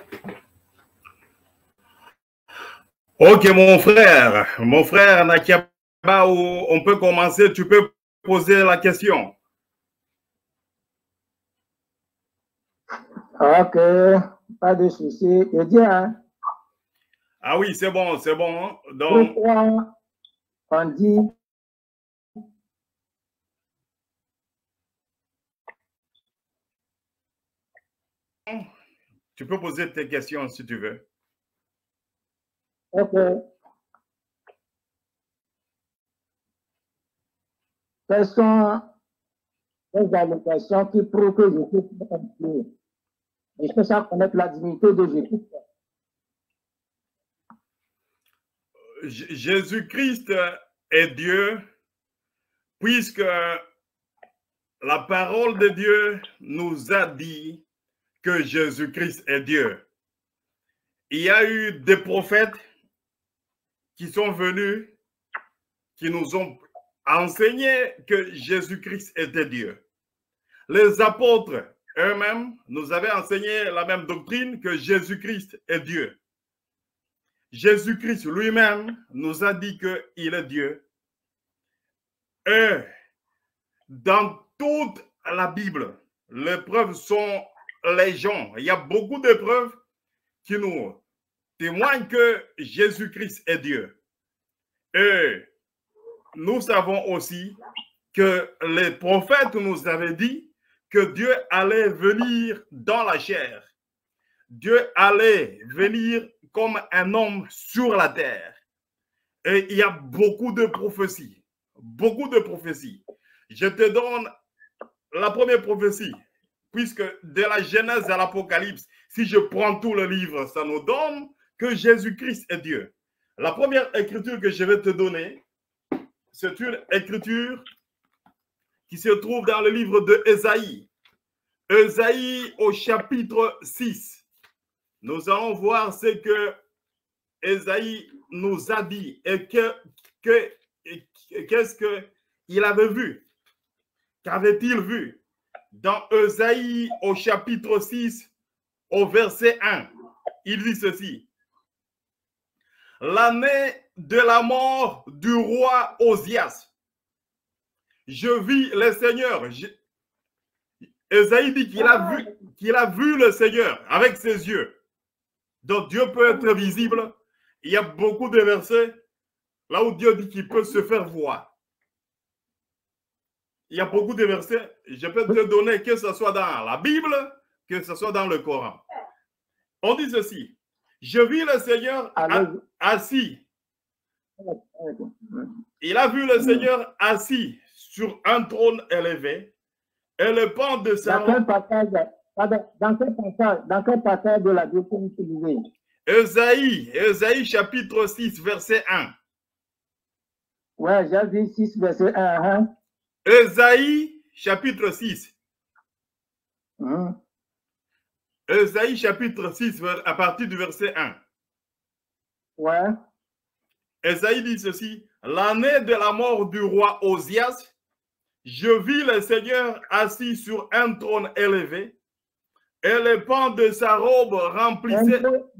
Ok, mon frère Nakiaba, on peut commencer, tu peux poser la question. Ok, pas de souci. Je dis, hein, Ah oui, c'est bon, c'est bon. Donc, pourquoi on dit tu peux poser tes questions si tu veux. ok. Quelles sont les allocations qui prouvent que Jésus est Dieu? Et je peux ça connaître la dignité de Jésus. Jésus-Christ est Dieu, puisque la parole de Dieu nous a dit que Jésus-Christ est Dieu. Il y a eu des prophètes qui sont venus, qui nous ont enseigné que Jésus-Christ était Dieu. Les apôtres eux-mêmes nous avaient enseigné la même doctrine que Jésus-Christ est Dieu. Jésus-Christ lui-même nous a dit qu'il est Dieu. Et dans toute la Bible, les preuves sont légion. Il y a beaucoup de preuves qui nous témoignent que Jésus-Christ est Dieu. Et nous savons aussi que les prophètes nous avaient dit que Dieu allait venir dans la chair. Dieu allait venir comme un homme sur la terre. Et il y a beaucoup de prophéties. Beaucoup de prophéties. Je te donne la première prophétie, puisque de la Genèse à l'Apocalypse, si je prends tout le livre, ça nous donne que Jésus-Christ est Dieu. La première écriture que je vais te donner, c'est une écriture qui se trouve dans le livre de Ésaïe. Ésaïe au chapitre 6. Nous allons voir ce que Ésaïe nous a dit et qu'est-ce qu'il avait vu. Qu'avait-il vu? Dans Ésaïe au chapitre 6, au verset 1, il dit ceci. L'année de la mort du roi Osias, je vis le Seigneur. Ésaïe dit qu'il a vu le Seigneur avec ses yeux. Donc Dieu peut être visible. Il y a beaucoup de versets là où Dieu dit qu'il peut se faire voir. Il y a beaucoup de versets. Je peux te donner que ce soit dans la Bible, que ce soit dans le Coran. On dit ceci. Je vis le Seigneur assis. Il a vu le Seigneur assis sur un trône élevé et le pan de sa robe. Dans quel passage de la Bible vous utilisez? Ésaïe chapitre 6, verset 1. Ouais, j'ai vu 6, verset 1. Hein? Ésaïe chapitre 6. Ésaïe chapitre 6, à partir du verset 1. Ouais. Ésaïe dit ceci. L'année de la mort du roi Osias, je vis le Seigneur assis sur un trône élevé et les pans de sa robe remplissaient...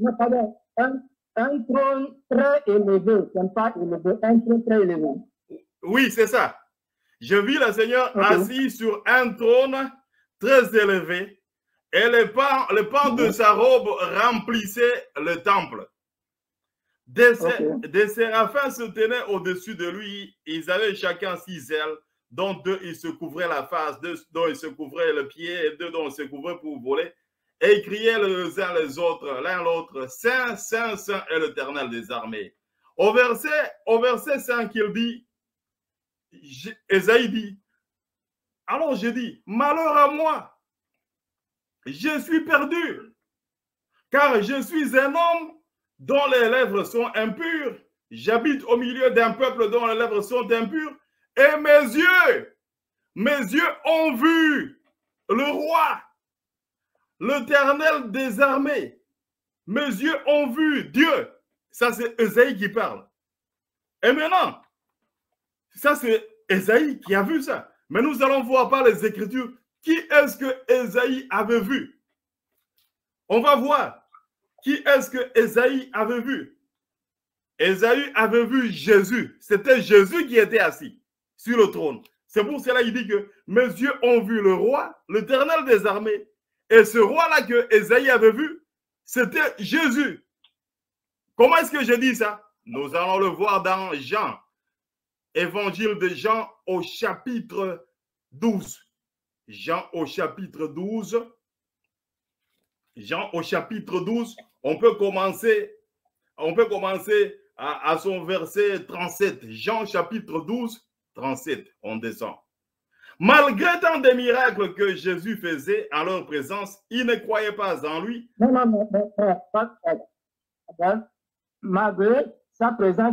Un trône très élevé, c'est pas élevé, un trône très élevé. Oui, c'est ça. Je vis le Seigneur assis sur un trône très élevé et les pans de sa robe remplissaient le temple. Des séraphins se tenaient au-dessus de lui. Ils avaient chacun 6 ailes, dont 2 ils se couvraient la face, 2 dont ils se couvraient le pied et 2 dont ils se couvraient pour voler. Et ils criaient les uns les autres, l'un l'autre, Saint, Saint, Saint est l'Éternel des armées. Au verset 5, il dit, Ésaïe dit, alors je dis, malheur à moi, je suis perdu, car je suis un homme dont les lèvres sont impures. J'habite au milieu d'un peuple dont les lèvres sont impures, et mes yeux ont vu le roi, l'Éternel des armées. Mes yeux ont vu Dieu. Ça, c'est Ésaïe qui parle. Et maintenant, ça, c'est Ésaïe qui a vu ça. Mais nous allons voir par les Écritures qui est-ce que Ésaïe avait vu. On va voir. Qui est-ce que Ésaïe avait vu? Ésaïe avait vu Jésus. C'était Jésus qui était assis sur le trône. C'est pour cela qu'il dit que mes yeux ont vu le roi, l'Éternel des armées. Et ce roi-là que Ésaïe avait vu, c'était Jésus. Comment est-ce que je dis ça? Nous allons le voir dans Jean, Évangile de Jean au chapitre 12. Jean au chapitre 12. Jean au chapitre 12, on peut commencer à son verset 37. Jean chapitre 12, 37, on descend. Malgré tant de miracles que Jésus faisait en leur présence, ils ne croyaient pas en lui. Non, malgré sa présence,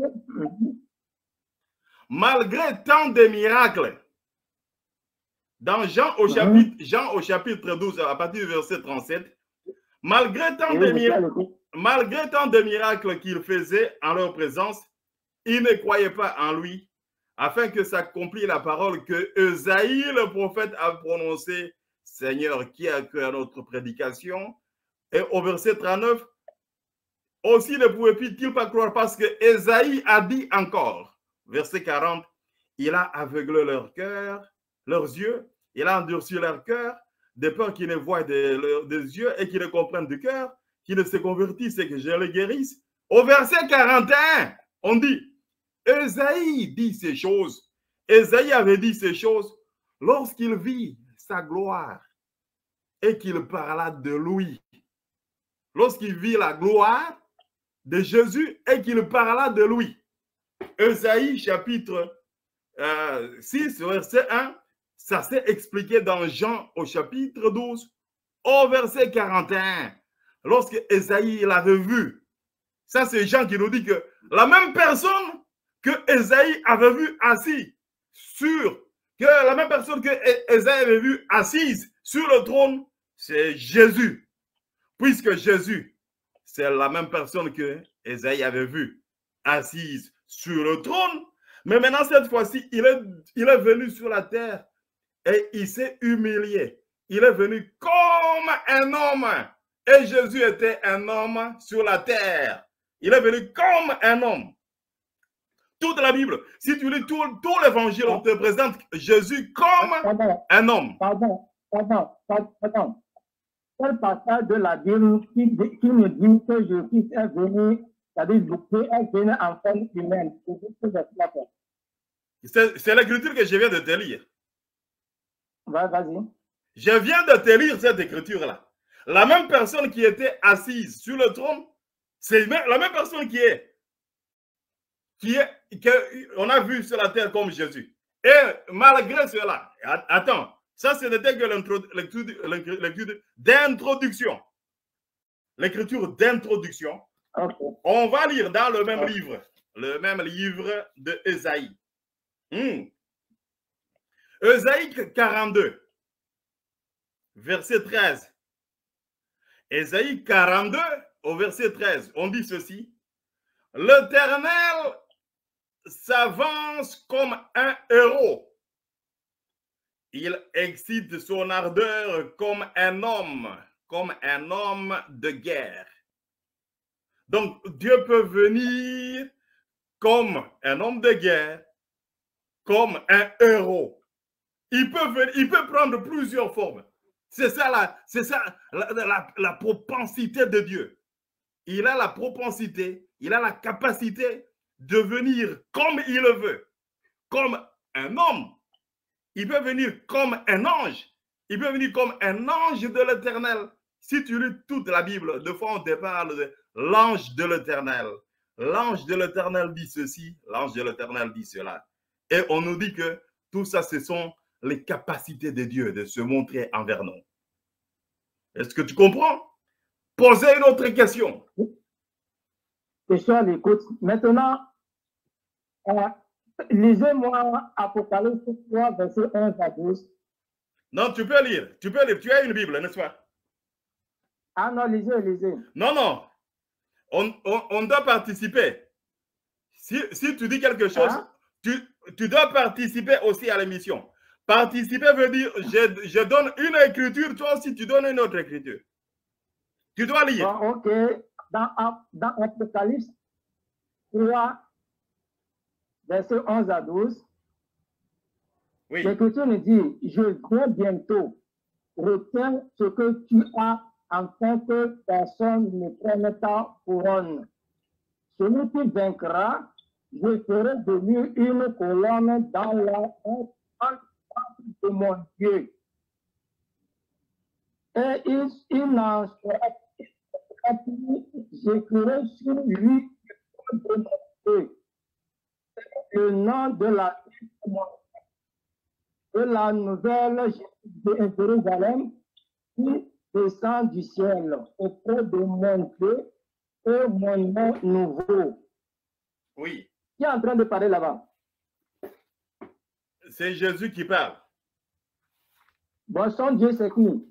malgré tant de miracles, dans Jean au chapitre 12, à partir du verset 37, malgré tant de miracles qu'il faisait en leur présence, ils ne croyaient pas en lui, afin que s'accomplisse la parole que Ésaïe, le prophète, a prononcée. Seigneur, qui a cru à notre prédication? Et au verset 39, aussi ne pouvaient-ils pas croire parce que Ésaïe a dit encore, verset 40, il a aveuglé leur cœur, leurs yeux, il a endurci leur cœur, de peur qu'ils ne voient des yeux et qu'ils ne comprennent du cœur, qu'ils ne se convertissent et que je les guérisse. Au verset 41, on dit, Ésaïe dit ces choses. Ésaïe avait dit ces choses lorsqu'il vit sa gloire et qu'il parla de lui. Lorsqu'il vit la gloire de Jésus et qu'il parla de lui. Ésaïe chapitre 6, verset 1, ça s'est expliqué dans Jean au chapitre 12, au verset 41. Lorsque Ésaïe l'avait vu, ça c'est Jean qui nous dit que la même personne que Ésaïe avait vu assis la même personne que Ésaïe avait vu assise sur le trône, c'est Jésus. Puisque Jésus, c'est la même personne que Ésaïe avait vu assise sur le trône, mais maintenant cette fois-ci, il est venu sur la terre et il s'est humilié. Il est venu comme un homme. Et Jésus était un homme sur la terre. Il est venu comme un homme. Toute la Bible, si tu lis tout l'évangile, on te présente Jésus comme un homme. Pardon. Quel passage de la Bible qui nous dit que Jésus est venu, c'est-à-dire Jésus est venu en forme humaine? C'est l'écriture que je viens de te lire. Vas-y. Je viens de te lire cette écriture-là. La même personne qui était assise sur le trône, c'est la même personne qu'on a vu sur la terre comme Jésus. Et malgré cela, attends, ça ce n'était que l'écriture d'introduction. L'écriture d'introduction. Okay. On va lire dans le même livre de Ésaïe. Ésaïe 42, verset 13. Ésaïe 42, au verset 13, on dit ceci. L'Éternel s'avance comme un héros. Il excite son ardeur comme un homme de guerre. Donc, Dieu peut venir comme un homme de guerre, comme un héros. Il peut prendre plusieurs formes. C'est ça la propensité de Dieu. Il a la propensité, il a la capacité de venir comme il le veut, comme un homme. Il peut venir comme un ange. Il peut venir comme un ange de l'Éternel. Si tu lis toute la Bible, de fois on te parle de l'ange de l'Éternel. L'ange de l'Éternel dit ceci, l'ange de l'Éternel dit cela. Et on nous dit que tout ça, ce sont les capacités de Dieu de se montrer envers nous. Est-ce que tu comprends? Posez une autre question. Question à l'écoute. Maintenant, lisez-moi Apocalypse 3, verset 1 à 12. Non, tu peux lire. Tu as une Bible, n'est-ce pas? Ah non, lisez. Non. On doit participer. Si tu dis quelque chose, tu dois participer aussi à l'émission. Participer veut dire, je donne une écriture, toi aussi tu donnes une autre écriture. Tu dois lire. Bon, ok. Dans Apocalypse 3, verset 11 à 12, Oui. l'Écriture nous dit, je viens bientôt. Retiens ce que tu as afin que personne ne prenne ta couronne. Celui qui vaincra, je ferai de lui une colonne dans la honte de mon Dieu. Et il n'en sera plus. J'écrirai sur lui le nom de la nouvelle Jérusalem qui descend du ciel auprès de mon Dieu et mon nom nouveau. Oui. Qui est en train de parler là-bas? C'est Jésus qui parle. Bon, son Dieu, c'est qui?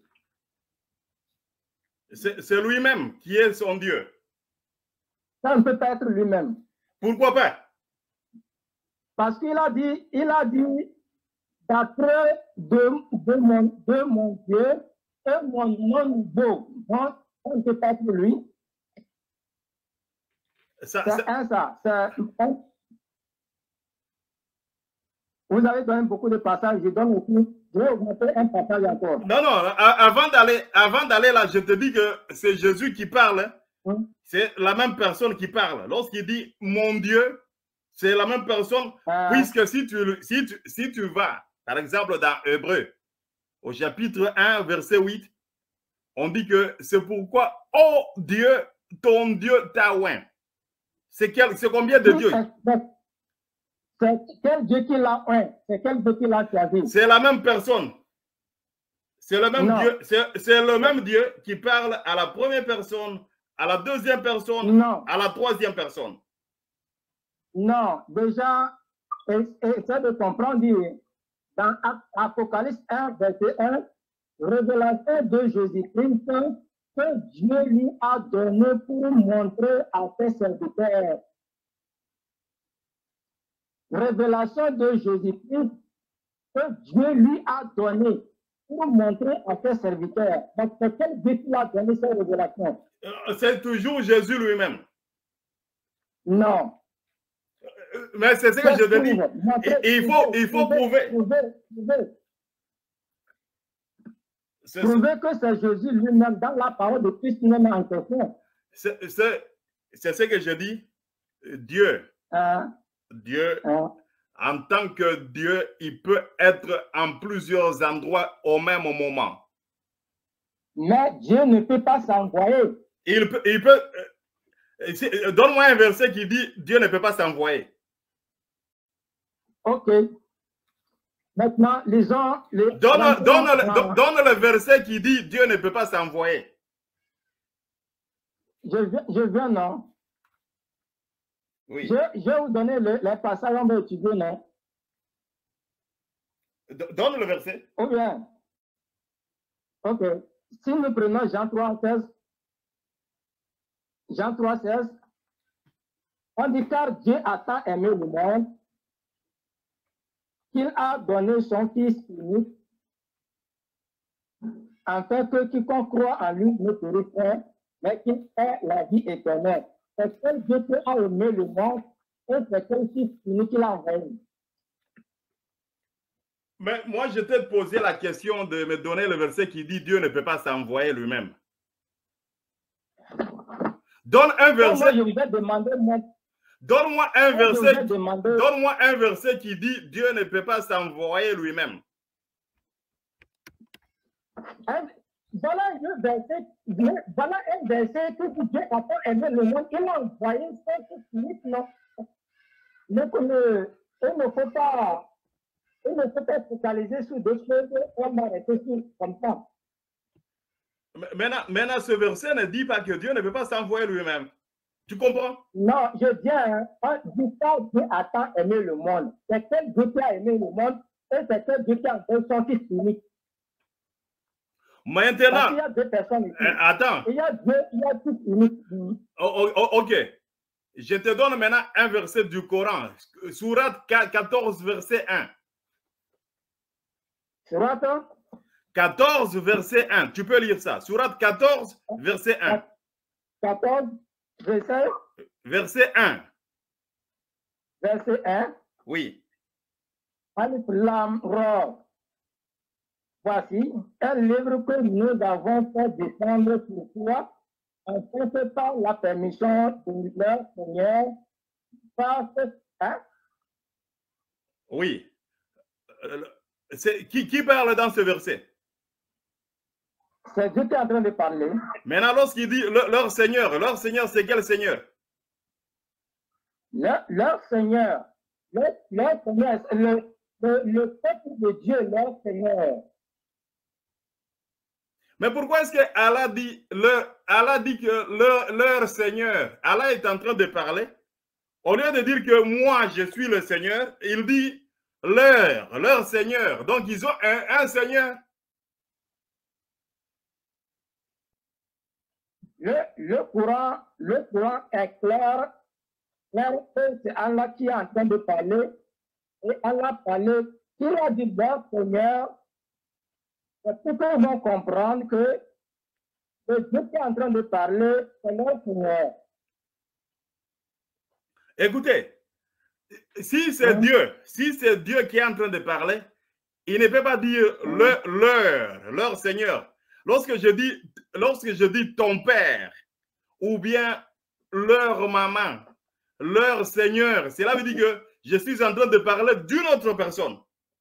C'est lui-même qui est son Dieu. Ça ne peut pas être lui-même. Pourquoi pas? Parce qu'il a dit, d'après de mon Dieu et mon nom nouveau. Donc, ça ne peut pas être lui. C'est ça. Vous avez donné beaucoup de passages. Je donne aussi. Je vais augmenter un passage encore. Non, avant d'aller là, je te dis que c'est Jésus qui parle. C'est la même personne qui parle. Lorsqu'il dit mon Dieu, c'est la même personne. Puisque si tu vas, par exemple, dans Hébreu, au chapitre 1, verset 8, on dit que c'est pourquoi, oh Dieu, ton Dieu t'a oint. C'est combien de dieux? C'est quel Dieu qui l'a oint? C'est quel Dieu qui l'a choisi? C'est la même personne. C'est le même Dieu. C'est le même Dieu qui parle à la première personne, à la deuxième personne, à la troisième personne. Non, déjà, essaie de comprendre. Dans Apocalypse 1, verset 1, révélation de Jésus-Christ que Dieu lui a donné pour montrer à ses serviteurs. Révélation de Jésus-Christ que Dieu lui a donné pour montrer à ses serviteurs. Donc, c'est quel Dieu qui a donné cette révélation? C'est toujours Jésus lui-même. Non. Mais c'est ce que je te dis. Il faut prouver. Prouver que c'est Jésus lui-même dans la parole de Christ même en question. C'est ce que je dis. Dieu. Dieu, en tant que Dieu, il peut être en plusieurs endroits au même moment. Mais Dieu ne peut pas s'envoyer. Il peut donne-moi un verset qui dit Dieu ne peut pas s'envoyer. Ok. Maintenant, lisons. Donne le verset qui dit Dieu ne peut pas s'envoyer. Je viens, non? Oui. Je vais vous donner les passages, on va étudier, non? Donne le verset. Ou bien. Ok. Si nous prenons Jean 3,16, Jean 3,16, on dit car Dieu a tant aimé le monde qu'il a donné son Fils unique, afin que quiconque croit en lui ne périsse point, mais qu'il ait la vie éternelle. C'est quel Dieu qui a aimé le monde et c'est quel Fils unique qu'il a envoyé. Mais moi, je t'ai posé la question de me donner le verset qui dit Dieu ne peut pas s'envoyer lui-même. Donne un verset. Je vous ai demandé, donne-moi un verset. Donne-moi un verset qui dit Dieu ne peut pas s'envoyer lui-même. Voilà un verset qui dit Dieu a tant aimé le monde, il a envoyé son Fils unique, non? Il ne faut pas focaliser sur des choses, on va arrêter sur comme ça. Maintenant, ce verset ne dit pas que Dieu ne peut pas s'envoyer lui-même. Tu comprends? Non, je dis, Dieu a tant aimé le monde. C'est quel Dieu qui a aimé le monde et c'est quel Dieu qui a envoyé son Fils unique. Maintenant, il y a deux personnes ici. Attends. Il y a Dieu, il y a Fils unique. Ok. Je te donne maintenant un verset du Coran. Sourate 14, verset 1. Sourate 14, verset 1. Tu peux lire ça. Sourate 14, verset 1. 14, verset Verset 1. Verset 1. Oui. Alif Lam Ra. Voici un livre que nous avons fait descendre pour toi, en fait par la permission de leur Seigneur, par cette. Hein? Oui. Qui parle dans ce verset? C'est Dieu qui est en train de parler. Maintenant, lorsqu'il dit leur Seigneur, c'est quel Seigneur? Leur Seigneur. Leur Seigneur, le peuple de Dieu, leur Seigneur. Mais pourquoi est-ce que Allah dit que leur Seigneur, Allah est en train de parler, au lieu de dire que moi je suis le Seigneur, il dit leur Seigneur. Donc ils ont un Seigneur. Le courant est clair que c'est Allah qui est en train de parler. Et Allah parlait, il a dit leur Seigneur. C'est pour qu'on va comprendre que le Dieu qui est en train de parler, c'est leur Seigneur. Écoutez, si c'est Dieu qui est en train de parler, il ne peut pas dire leur Seigneur. Lorsque je dis ton père, ou bien leur maman, leur Seigneur, cela veut dire que je suis en train de parler d'une autre personne.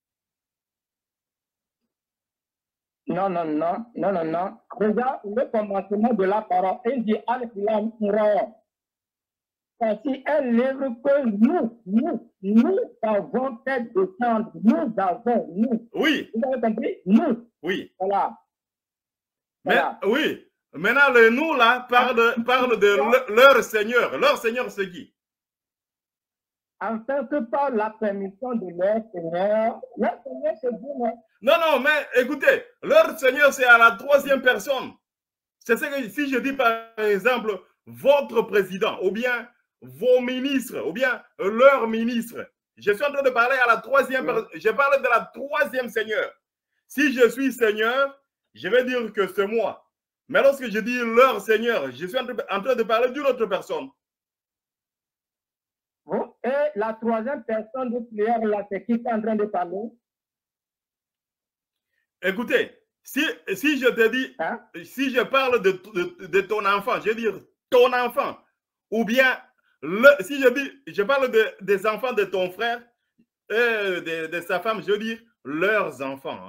Non. Regarde le commencement de la parole. Il dit Alif Lam Ra. Voici un livre que nous avons fait descendre. Nous. Oui. Vous avez compris? Nous. Oui. Voilà. Oui. Maintenant, le nous là parle de leur Seigneur. Leur Seigneur, c'est qui? Afin que par la permission de leur Seigneur c'est Dieu. Non, mais écoutez, leur Seigneur, c'est à la troisième personne. C'est ce que si je dis par exemple votre président, ou bien vos ministres, ou bien leur ministre, je suis en train de parler à la troisième personne. Je parle de la troisième Seigneur. Si je suis Seigneur, je vais dire que c'est moi. Mais lorsque je dis leur Seigneur, je suis en train de parler d'une autre personne. Et la troisième personne de prière, là, c'est qui est en train de parler? Écoutez, si je te dis, hein? Si je parle de ton enfant, je veux dire ton enfant, ou bien si je parle des enfants de ton frère, de sa femme, je veux dire leurs enfants.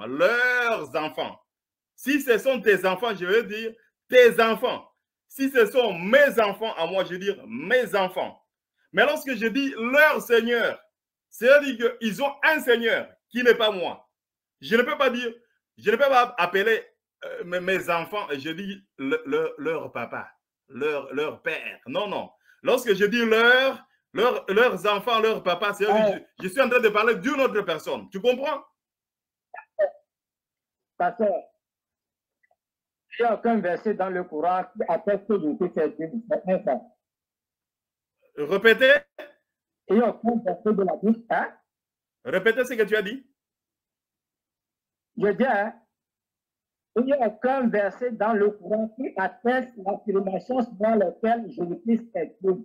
Si ce sont tes enfants, je veux dire tes enfants. Si ce sont mes enfants à moi, je veux dire mes enfants. Mais lorsque je dis leur Seigneur, c'est-à-dire qu'ils ont un Seigneur qui n'est pas moi. Je ne peux pas appeler mes enfants et je dis leur papa, leur père. Non. Lorsque je dis leurs enfants, leur papa, c'est-à-dire je suis en train de parler d'une autre personne. Tu comprends? Pasteur, il n'y a aucun verset dans le Coran qui atteste que c'est Dieu. Répétez. Il n'y a aucun verset de la Bible. Hein? Répétez ce que tu as dit. Je dis, hein, il n'y a aucun verset dans le Coran qui atteste l'affirmation dans laquelle Jésus-Christ est Dieu.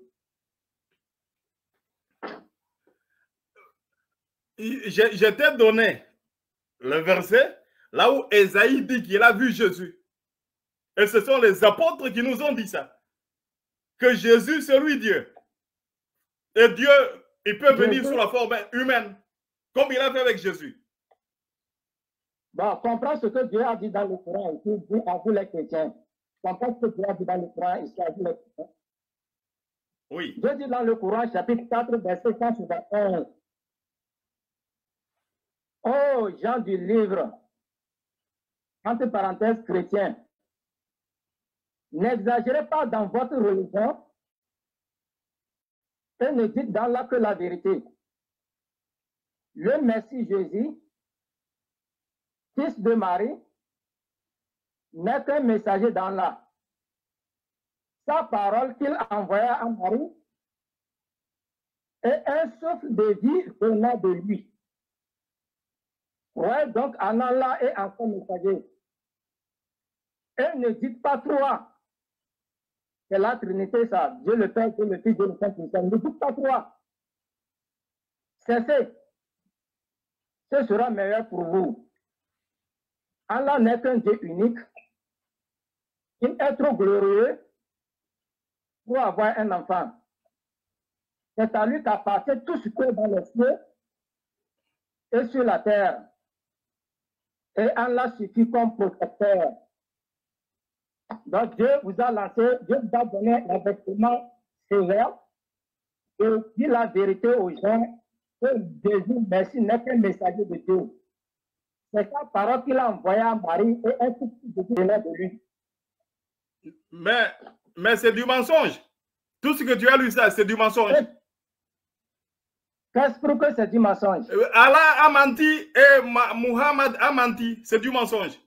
Je t'ai donné le verset là où Ésaïe dit qu'il a vu Jésus. Et ce sont les apôtres qui nous ont dit ça. Que Jésus, c'est lui Dieu. Et Dieu, il peut venir sous la forme humaine, comme il a fait avec Jésus. Bon, comprends ce que Dieu a dit dans le Coran ici, dit à vous les chrétiens. Comprends ce que Dieu a dit dans le Coran ici à vous les chrétiens. Oui. Dieu dit dans le Coran, chapitre 4, verset 171. Oh, gens du livre, entre parenthèses chrétiens, n'exagérez pas dans votre religion et ne dites dans là que la vérité. Le Messie Jésus, fils de Marie, n'est qu'un messager dans là. Sa parole qu'il envoya à Marie est un souffle de vie venant de lui. Ouais, donc en Allah et en son messager. Et ne dites pas trois. C'est la Trinité, ça. Dieu le Père, Dieu le Fils, Dieu le Saint-Esprit. Ne dites pas trois. Cessez. Ce sera meilleur pour vous. Allah n'est qu'un Dieu unique. Il est trop glorieux pour avoir un enfant. C'est à lui qu'appartient tout ce qui est dans les cieux et sur la terre. Et Allah suffit comme protecteur. Donc Dieu vous a lancé, Dieu vous a donné l'avertissement sévère et dit la vérité aux gens que Jésus, merci, n'est qu'un messager de Dieu. C'est sa parole qu'il a envoyée à Marie et un tout petit de Dieu de lui. Mais c'est du mensonge. Tout ce que tu as lu, ça, c'est du mensonge. Qu'est-ce que c'est du mensonge? Allah a menti et Muhammad a menti. C'est du mensonge.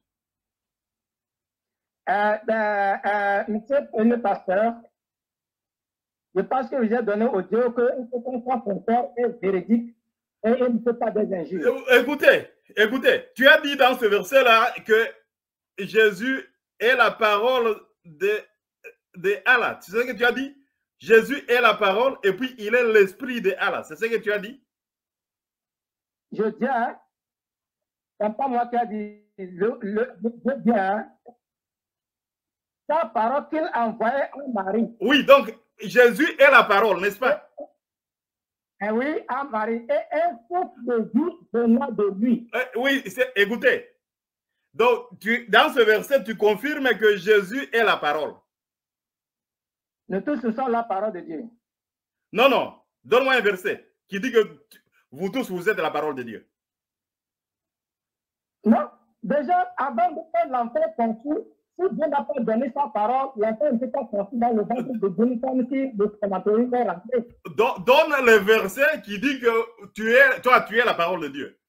Monsieur le pasteur, je pense que vous avez donné au Dieu qu'il faut qu'on soit sincère et véridique et il ne fait pas des injures. Écoutez, tu as dit dans ce verset-là que Jésus est la parole de Allah. C'est ce que tu as dit? Jésus est la parole et puis il est l'esprit de Allah. C'est ce que tu as dit? Je dis, hein, c'est pas moi qui a dit. Je dis, hein, sa parole qu'il a envoyée à Marie. Oui, donc Jésus est la parole, n'est-ce pas? Et oui, à Marie. Et un souffle de vie venant de lui. Oui, écoutez. Donc, dans ce verset, tu confirmes que Jésus est la parole. Nous tous, ce sont la parole de Dieu. Non, non. Donne-moi un verset qui dit que vous tous, vous êtes la parole de Dieu. Non. Déjà, avant de faire l'enfer conçu, si Dieu n'a pas donné sa parole, l'enfer ne peut pas conçu dans le ventre de Dieu comme si le crématorium est rentré. Donne le verset qui dit que tu es la parole de Dieu.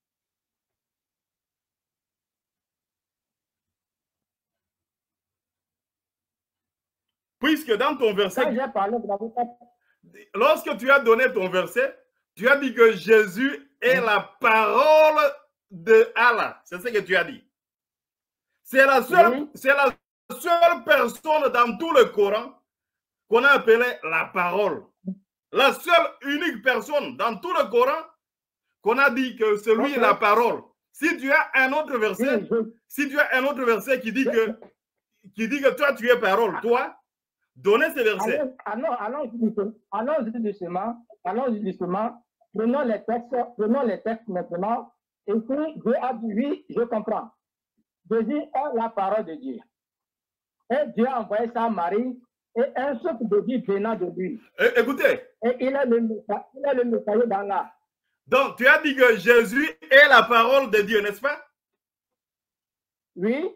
Puisque dans ton verset, lorsque tu as donné ton verset, tu as dit que Jésus est la parole de Allah. C'est ce que tu as dit. C'est la seule personne dans tout le Coran qu'on a appelée la parole. La seule unique personne dans tout le Coran qu'on a dit que celui est la parole. Si tu as un autre verset, qui dit que toi tu es parole, toi, donnez ce verset. Allons-y doucement. Prenons les textes maintenant. Et puis, Dieu a dit oui, je comprends. Jésus est la parole de Dieu. Et Dieu a envoyé ça à Marie et un souffle de vie venant de lui. Écoutez. Et il est le messager d'Allah. Donc, tu as dit que Jésus est la parole de Dieu, n'est-ce pas? Oui.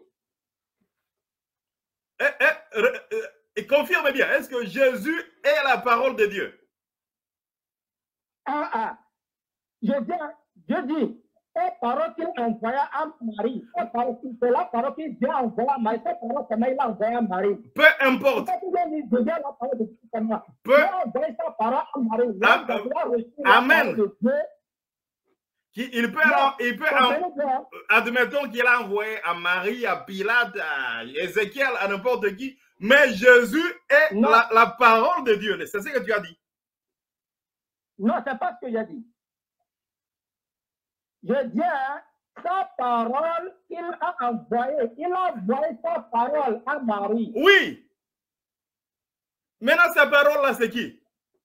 Et confirme bien, est-ce que Jésus est la parole de Dieu? Je dis, la parole qu'il a envoyée à Marie, c'est la parole qu'il a envoyée à Marie, c'est la parole comment il a envoyée à Marie. Peu importe. Amen. Admettons qu'il a envoyé à Marie, à Pilate, à Ézéchiel, à n'importe qui, mais Jésus est la parole de Dieu. C'est ce que tu as dit. Non, c'est pas ce que j'ai dit. Je dis, sa parole, il a envoyé sa parole à Marie. Oui. Maintenant, sa parole-là, c'est qui?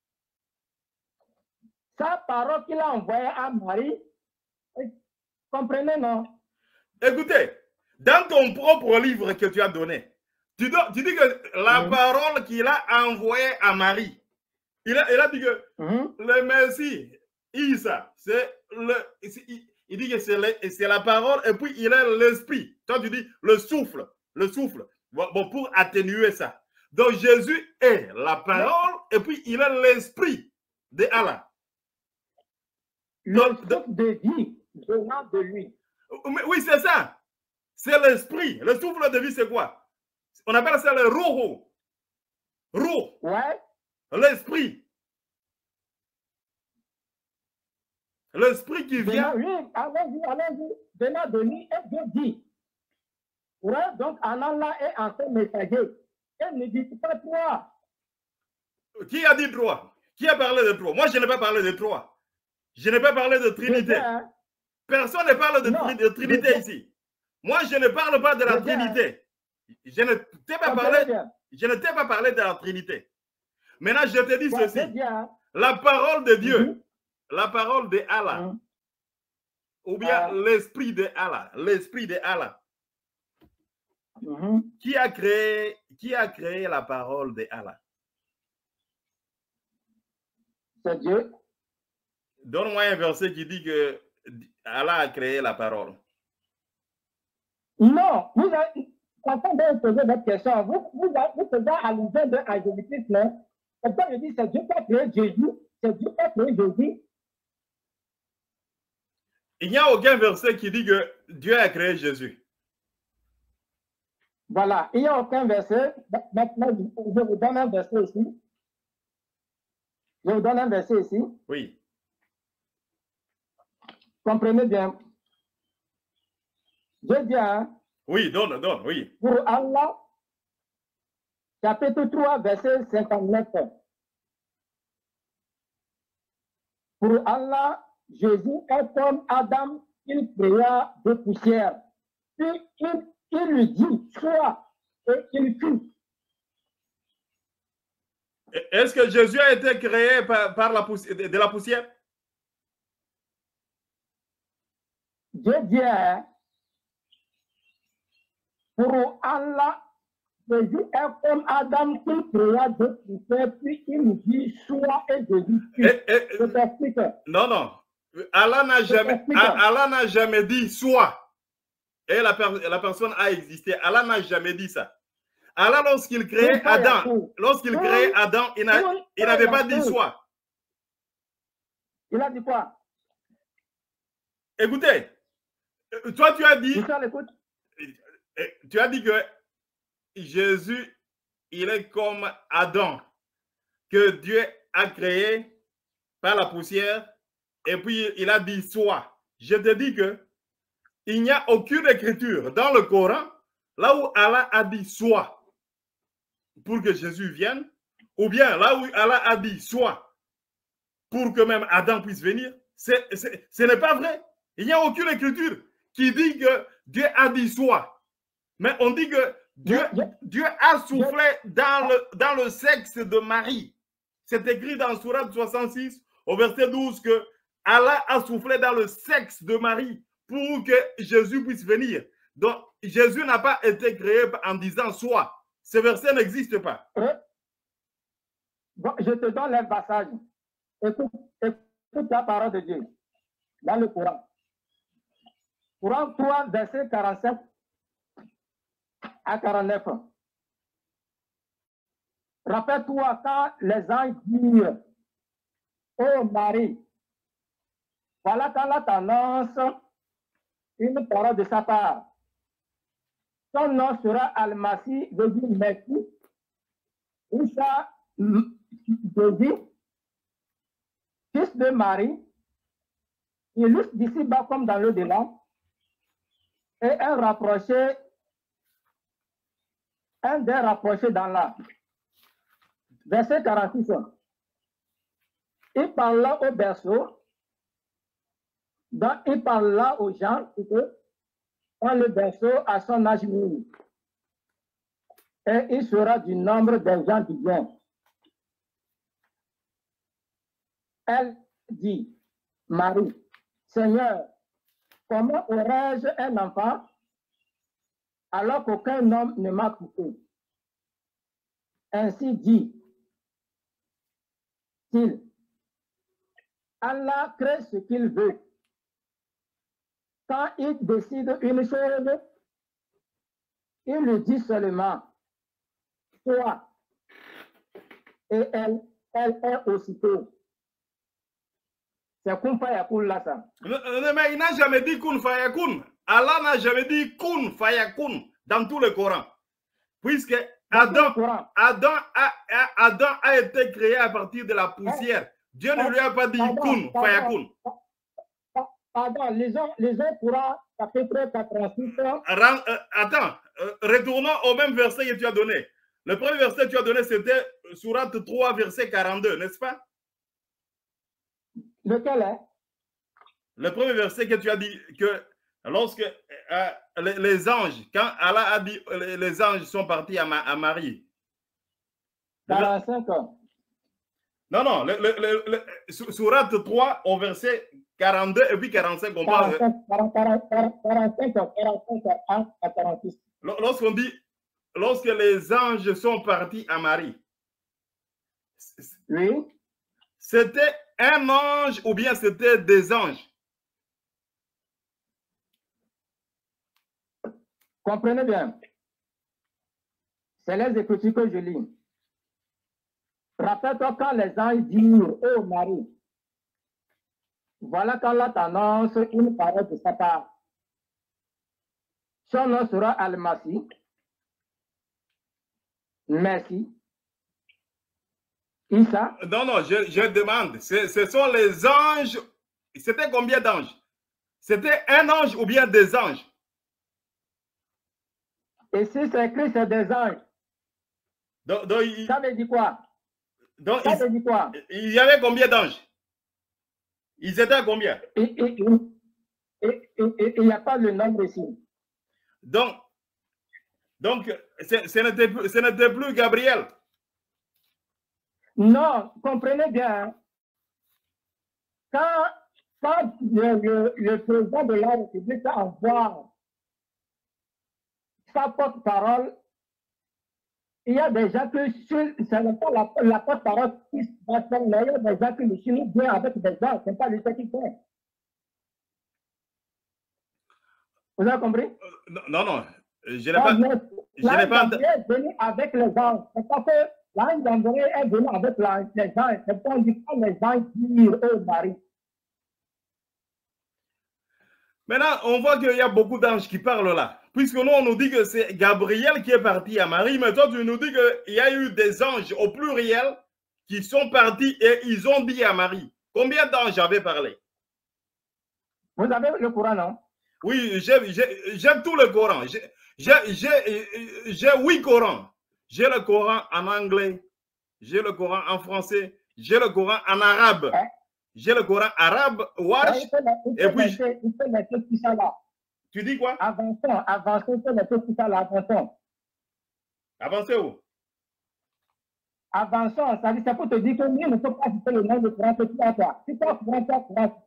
Sa parole qu'il a envoyée à Marie, comprenez, non? Écoutez, dans ton propre livre que tu as donné, tu dis que la parole qu'il a envoyée à Marie, il a dit que le Messie, Isa, il dit que c'est la parole et puis il est l'esprit. Toi, tu dis le souffle. Bon, pour atténuer ça. Donc, Jésus est la parole et puis il est l'esprit de Allah. Le souffle de vie venant de lui. Oui, c'est ça. C'est l'esprit. Le souffle de vie, c'est quoi? On appelle ça le roho. Roh. Ouais. L'esprit. L'esprit qui vient. Oui, allons-y. Venant de lui, et Dieu dit. Ouais, donc en Allah est en son messager. Et ne dites pas trois. Qui a dit trois? Qui a parlé de trois? Moi, je n'ai pas parlé de trois. Je n'ai pas parlé de Trinité. Hein? Personne ne parle de Trinité ici. Moi, je ne parle pas de la Trinité. Je ne t'ai pas parlé de la Trinité. Maintenant, je te dis ceci. La parole de Dieu, la parole de Allah, ou bien l'esprit de Allah, qui a créé la parole de Allah? C'est Dieu. Donne-moi un verset qui dit que Allah a créé la parole. Non, vous avez, quand on va poser votre question, vous faisiez allusion à Jésus-Christ, non? Pourquoi je dis c'est Dieu qui a créé Jésus? C'est Dieu qui a créé Jésus. Il n'y a aucun verset qui dit que Dieu a créé Jésus. Voilà, il n'y a aucun verset. Maintenant, je vous donne un verset ici. Je vous donne un verset ici. Oui. Comprenez bien. Je dis, hein, oui, donne, oui. Pour Allah, chapitre 3, verset 59. Pour Allah, Jésus est comme Adam, il créa de poussière. Puis il lui dit, sois, et il fut. Est-ce que Jésus a été créé par la poussière, de la poussière? Dieu dit, pour Allah, Jésus est comme Adam qui créa de poussière, puis il lui dit, sois, et Jésus fut. Je t'explique. Non. Allah n'a jamais dit sois. Et la personne a existé. Allah n'a jamais dit ça. Allah, lorsqu'il créait Adam, il n'avait pas dit sois. Il a dit quoi? Écoutez, toi tu as dit que Jésus, il est comme Adam, que Dieu a créé par la poussière, et puis il a dit sois. Je te dis que il n'y a aucune écriture dans le Coran là où Allah a dit sois pour que Jésus vienne, ou bien là où Allah a dit sois pour que même Adam puisse venir. Ce n'est pas vrai. Il n'y a aucune écriture qui dit que Dieu a dit sois. Mais on dit que Dieu a soufflé dans le sexe de Marie. C'est écrit dans Sourate 66 au verset 12 que Allah a soufflé dans le sexe de Marie pour que Jésus puisse venir. Donc, Jésus n'a pas été créé en disant sois. Ce verset n'existe pas. Bon, je te donne un passage. Écoute la parole de Dieu dans le Coran. Coran 3, verset 47 à 49. Rappelle-toi quand les anges dirent, ô Marie, voilà qu'Allah t'annonce une parole de sa part. Son nom sera Al-Masih, veut dire merci. Isa, Jésus, fils de Marie, illustre d'ici-bas comme dans l'au-delà, et un des rapprochés dans l'âme. Verset 46. Il parla au berceau, il parla aux gens, dans le berceau à son âge mûr. Et il sera du nombre des gens du bien. Elle dit, Marie, Seigneur, comment aurais-je un enfant alors qu'aucun homme ne m'a coupé? Ainsi dit-il, Allah crée ce qu'il veut. Quand il décide une chose, il lui dit seulement, toi, et elle est aussitôt. C'est kun fayakun là ça. Mais il n'a jamais dit kun fayakun. Allah n'a jamais dit kun fayakun dans tout le Coran. Puisque Adam a été créé à partir de la poussière. Dieu ne lui a pas dit kun fayakun. Pardon, les gens Coran, chapitre 86. Attends, retournons au même verset que tu as donné. Le premier verset que tu as donné, c'était Sourate 3, verset 42, n'est-ce pas? Lequel est? Le premier verset que tu as dit que lorsque les anges, quand Allah a dit les anges sont partis à Marie. 45 ans. Non, non, Sourate 3 au verset 42 et puis 45, on parle. 45 à 46. Lorsqu'on dit, lorsque les anges sont partis à Marie, Oui. c'était un ange ou bien c'était des anges? Comprenez bien. C'est les Écritures que je lis. Rappelle-toi quand les anges dirent, oh Marie, voilà qu'Allah t'annonce une parole de sa part. Son nom sera Al-Masih. Merci. Isa. Non, non, je demande. Ce sont les anges. C'était combien d'anges? C'était un ange ou bien des anges? Et si c'est écrit, c'est des anges. Donc, ça veut dire quoi? Donc, ça veut dire quoi? Il y avait combien d'anges? Ils étaient à combien? Il n'y a pas le nombre ici. Donc ce n'était plus Gabriel. Non, comprenez bien. Quand le président de la République envoie sa porte-parole, il y a des gens que ce n'est pas la porte-parole qui se passe, mais il y a des gens qui le suivent bien avec des gens, ce n'est pas lui qui fait. Vous avez compris? Non, non, je n'ai pas. L'ange est venu avec les anges. C'est parce que l'ange Gabriel est venu avec les anges. C'est pour dire quand les anges disent au Marie. Maintenant, on voit qu'il y a beaucoup d'anges qui parlent là. Puisque nous, on nous dit que c'est Gabriel qui est parti à Marie, mais toi, tu nous dis qu'il y a eu des anges au pluriel qui sont partis et ils ont dit à Marie. Combien d'anges avaient parlé? Vous avez le Coran, non? Oui, j'ai tout le Coran. J'ai 8 Corans. J'ai le Coran en anglais, j'ai le Coran en français, j'ai le Coran en arabe. J'ai le Coran arabe, Warsh, et puis... Il peut mettre tout ça là. Tu dis quoi? Avançons, il peut mettre tout ça là, avançons. Avancez où? Avançons, ça dit, c'est pour te dire que nous ne sommes pas citer le nom de Coran que tu as toi. Si tu as Coran,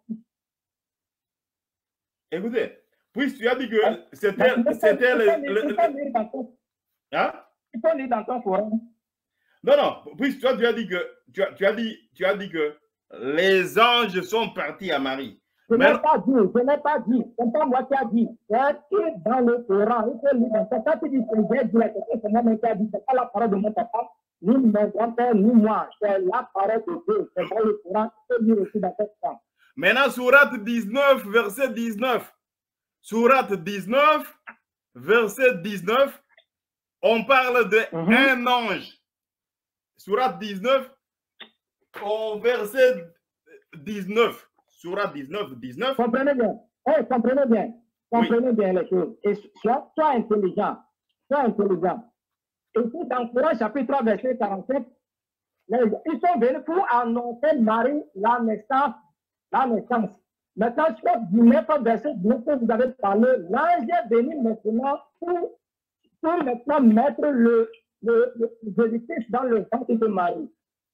Écoutez, puis tu as dit que c'était le... Hein? Tu peux lire dans ton Coran. Non, non, puis toi tu as dit que tu as dit que les anges sont partis à Marie. Je n'ai pas dit, c'est pas moi qui a dit. C'est dans le Coran, il faut lire dans ton. Quand tu dis que j'ai dit la question, c'est moi qui a dit, c'est pas la parole de mon papa, ni mon grand-père, ni moi, c'est la parole de Dieu, c'est dans le Coran, il faut lire aussi dans ton Coran. Maintenant, Sourate 19, verset 19. Sourate 19, verset 19, on parle d'un ange. Sourate 19, au verset 19. Sourate 19, 19. Comprenez bien. Comprenez bien. Comprenez bien les choses. Et sois intelligent. Sois intelligent. Et puis dans Coran chapitre 3, verset 47, ils sont venus pour annoncer Marie la naissance. Maintenant, sur 19, verset 19, vous avez parlé, l'ange est venu maintenant pour maintenant mettre le Jésus-Christ dans le ventre de Marie.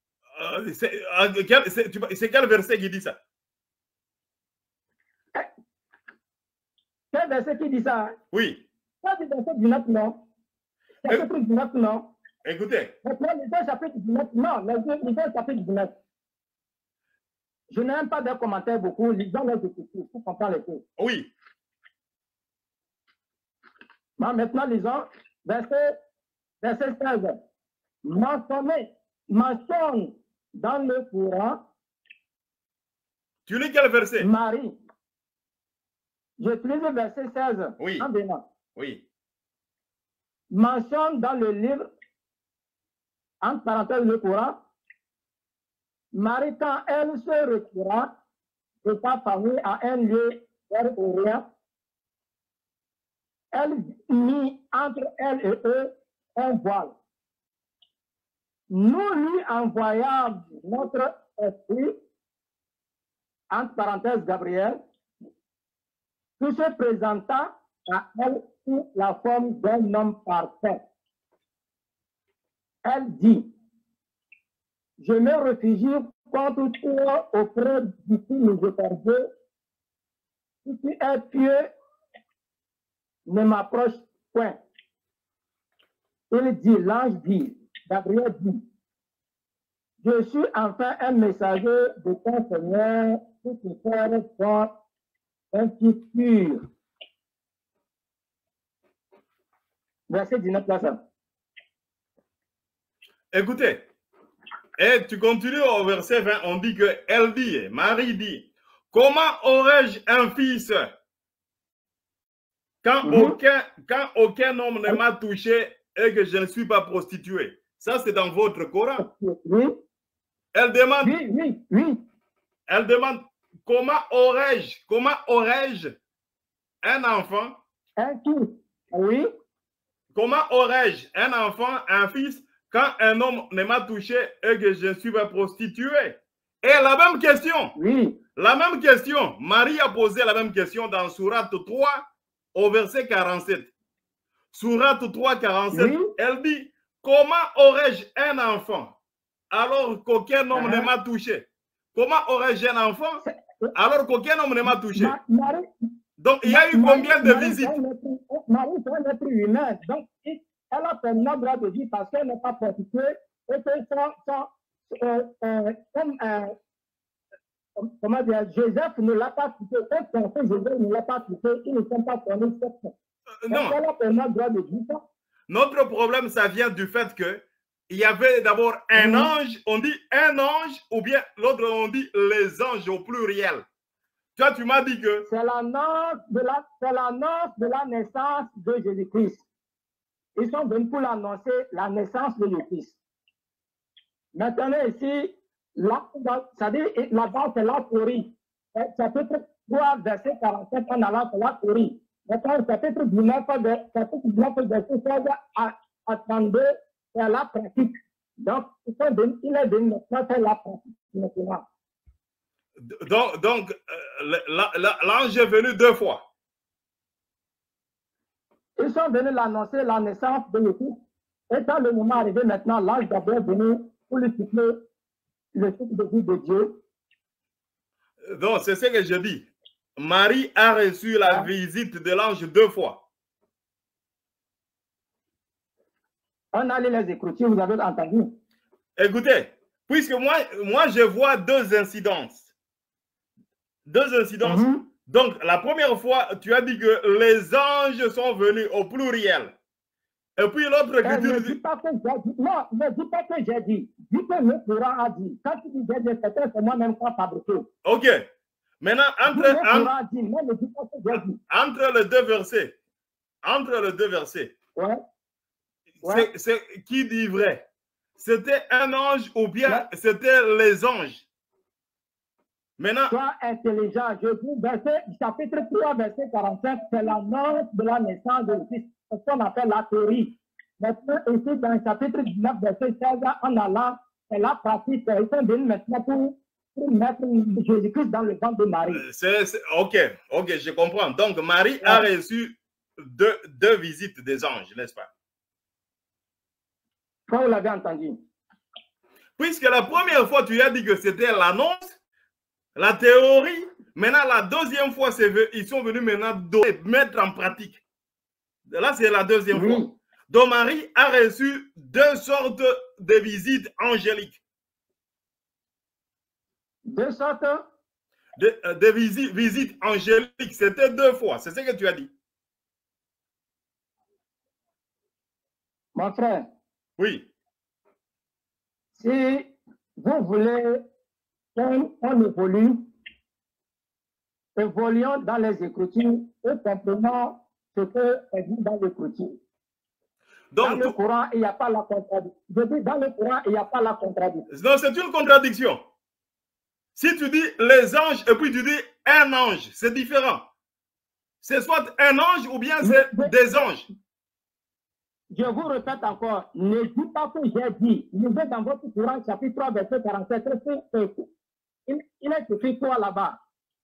C'est quel verset qui dit ça? Quel verset qui dit ça? Oui. Ça, c'est verset 19, non? Chapitre 19, non? Écoutez. Maintenant, les chapitre 19, non, les chapitre 19. Je n'aime pas de commentaires beaucoup, lisons les Écritures pour comprendre les choses. Oui. Maintenant, lisons verset 16. Mentionne dans le Coran. Tu lis quel verset? Marie. J'utilise le verset 16. Oui. En venant. Oui. Mentionne dans le livre, entre parenthèses, le Coran. Marie, quand elle se retira de sa famille à un lieu vers Orient, elle mis entre elle et eux un voile. Nous lui envoyâmes notre esprit, entre parenthèses Gabriel, qui se présenta à elle sous la forme d'un homme parfait. Elle dit, je me réfugie contre toi auprès du Fils miséricordieux. Si tu es pieux, ne m'approche point. Il dit, l'ange dit, Gabriel dit, je suis enfin un messager de ton Seigneur pour te faire voir un petit pur. Verset 19, là. Écoutez, et tu continues au verset 20, on dit que elle dit, Marie dit, comment aurais-je un fils quand aucun homme ne m'a touché et que je ne suis pas prostituée? Ça, c'est dans votre Coran. Oui. Elle demande, oui. Elle demande, comment aurais-je un enfant? Un fils, oui. Comment aurais-je un enfant, un fils, quand un homme ne m'a touché et que je ne suis pas prostituée? Et la même question. Oui. La même question. Marie a posé la même question dans Sourate 3 au verset 47. Sourate 3, 47, oui. Elle dit, comment aurais-je un enfant alors qu'aucun homme ne m'a touché? Comment aurais-je un enfant alors qu'aucun homme ne m'a touché? Donc, il y a eu combien de visites? Marie, c'est un être humain. Donc, elle a permis le droit de vie parce qu'elle n'est pas prostituée et que comment dire, Joseph ne l'a pas touché. Quand son Joseph ne l'a pas touché, ils ne sont pas connus. Non. Elle a permis le droit de vie. Notre problème, ça vient du fait que il y avait d'abord un ange, on dit un ange, ou bien l'autre, on dit les anges au pluriel. Toi, tu m'as dit que... C'est l'annonce de la naissance de Jésus-Christ. Ils sont venus pour l'annoncer la naissance de Jésus-Christ. Maintenant, ici, c'est-à-dire là-bas, c'est la théorie. Chapitre 3, verset 47, en allant, c'est la théorie. Maintenant, chapitre 19, verset 16 à 32, c'est la pratique. Donc, il est venu maintenant faire la pratique maintenant. Donc l'ange est venu 2 fois. Ils sont venus l'annoncer la naissance de Jésus. Et quand le moment arrivé maintenant, l'ange d'abord est venu pour lui citer le cycle de vie de Dieu. Donc, c'est ce que je dis. Marie a reçu la visite de l'ange 2 fois. On a lu les Écritures, vous avez entendu. Écoutez, puisque moi je vois 2 incidences. 2 incidences. Donc, la première fois, tu as dit que les anges sont venus au pluriel. Et puis l'autre écriture... Ne dis pas que j'ai dit. Non, ne dis pas que j'ai dit. Dis que le Coran a dit. Quand tu dis j'ai dit, c'est moi-même qui ai fabriqué. Ok. Maintenant, entre les deux versets, c'est qui dit vrai? C'était un ange ou bien c'était les anges? Maintenant, sois intelligent. Je dis, chapitre 3, verset 45, c'est l'annonce de la naissance de Jésus. C'est ce qu'on appelle la théorie. Maintenant, ici, dans le chapitre 19, verset 16, en allant, c'est la pratique. Ils sont venus maintenant pour mettre Jésus-Christ dans le ventre de Marie. Ok, je comprends. Donc, Marie a reçu deux visites des anges, n'est-ce pas? Quand vous l'avez entendu. Puisque la première fois, tu as dit que c'était l'annonce, la théorie. Maintenant, la deuxième fois, ils sont venus maintenant mettre en pratique. Là, c'est la deuxième fois. Donc, Marie a reçu 2 sortes de visites angéliques. 2 sortes de visites angéliques. C'était 2 fois. C'est ce que tu as dit. Mon frère. Oui. Si vous voulez qu'on évolue, évoluons dans les Écritures et comprenons ce que est dit dans l'Écriture. Dans le Coran, il n'y a pas la contradiction. Je dis dans le Coran, il n'y a pas la contradiction. Non, c'est une contradiction. Si tu dis les anges et puis tu dis un ange, c'est différent. C'est soit un ange ou bien c'est des anges. Je vous répète encore, ne dites pas que j'ai dit. Lisez dans votre Coran, chapitre 3, verset 47. Il est écrit quoi là-bas?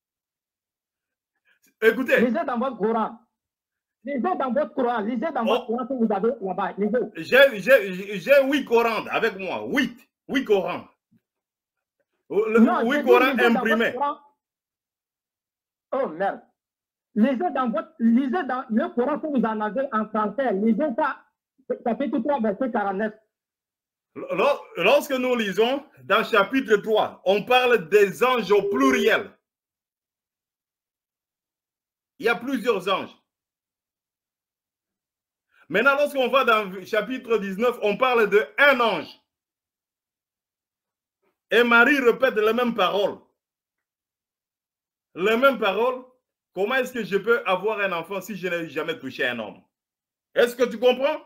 Écoutez. Lisez dans votre Coran. Lisez dans votre Coran. Lisez dans votre Coran que vous avez là-bas. J'ai 8 Corans avec moi. 8 Corans. 8 Corans imprimés. Oh merde. Lisez dans le Coran que vous en avez en français. Lisez ça. Chapitre 3, verset 49. Lorsque nous lisons dans chapitre 3, on parle des anges au pluriel. Il y a plusieurs anges. Maintenant, lorsqu'on va dans chapitre 19, on parle de un ange. Et Marie répète les mêmes paroles. Les mêmes paroles. Comment est-ce que je peux avoir un enfant si je n'ai jamais touché un homme? Est-ce que tu comprends?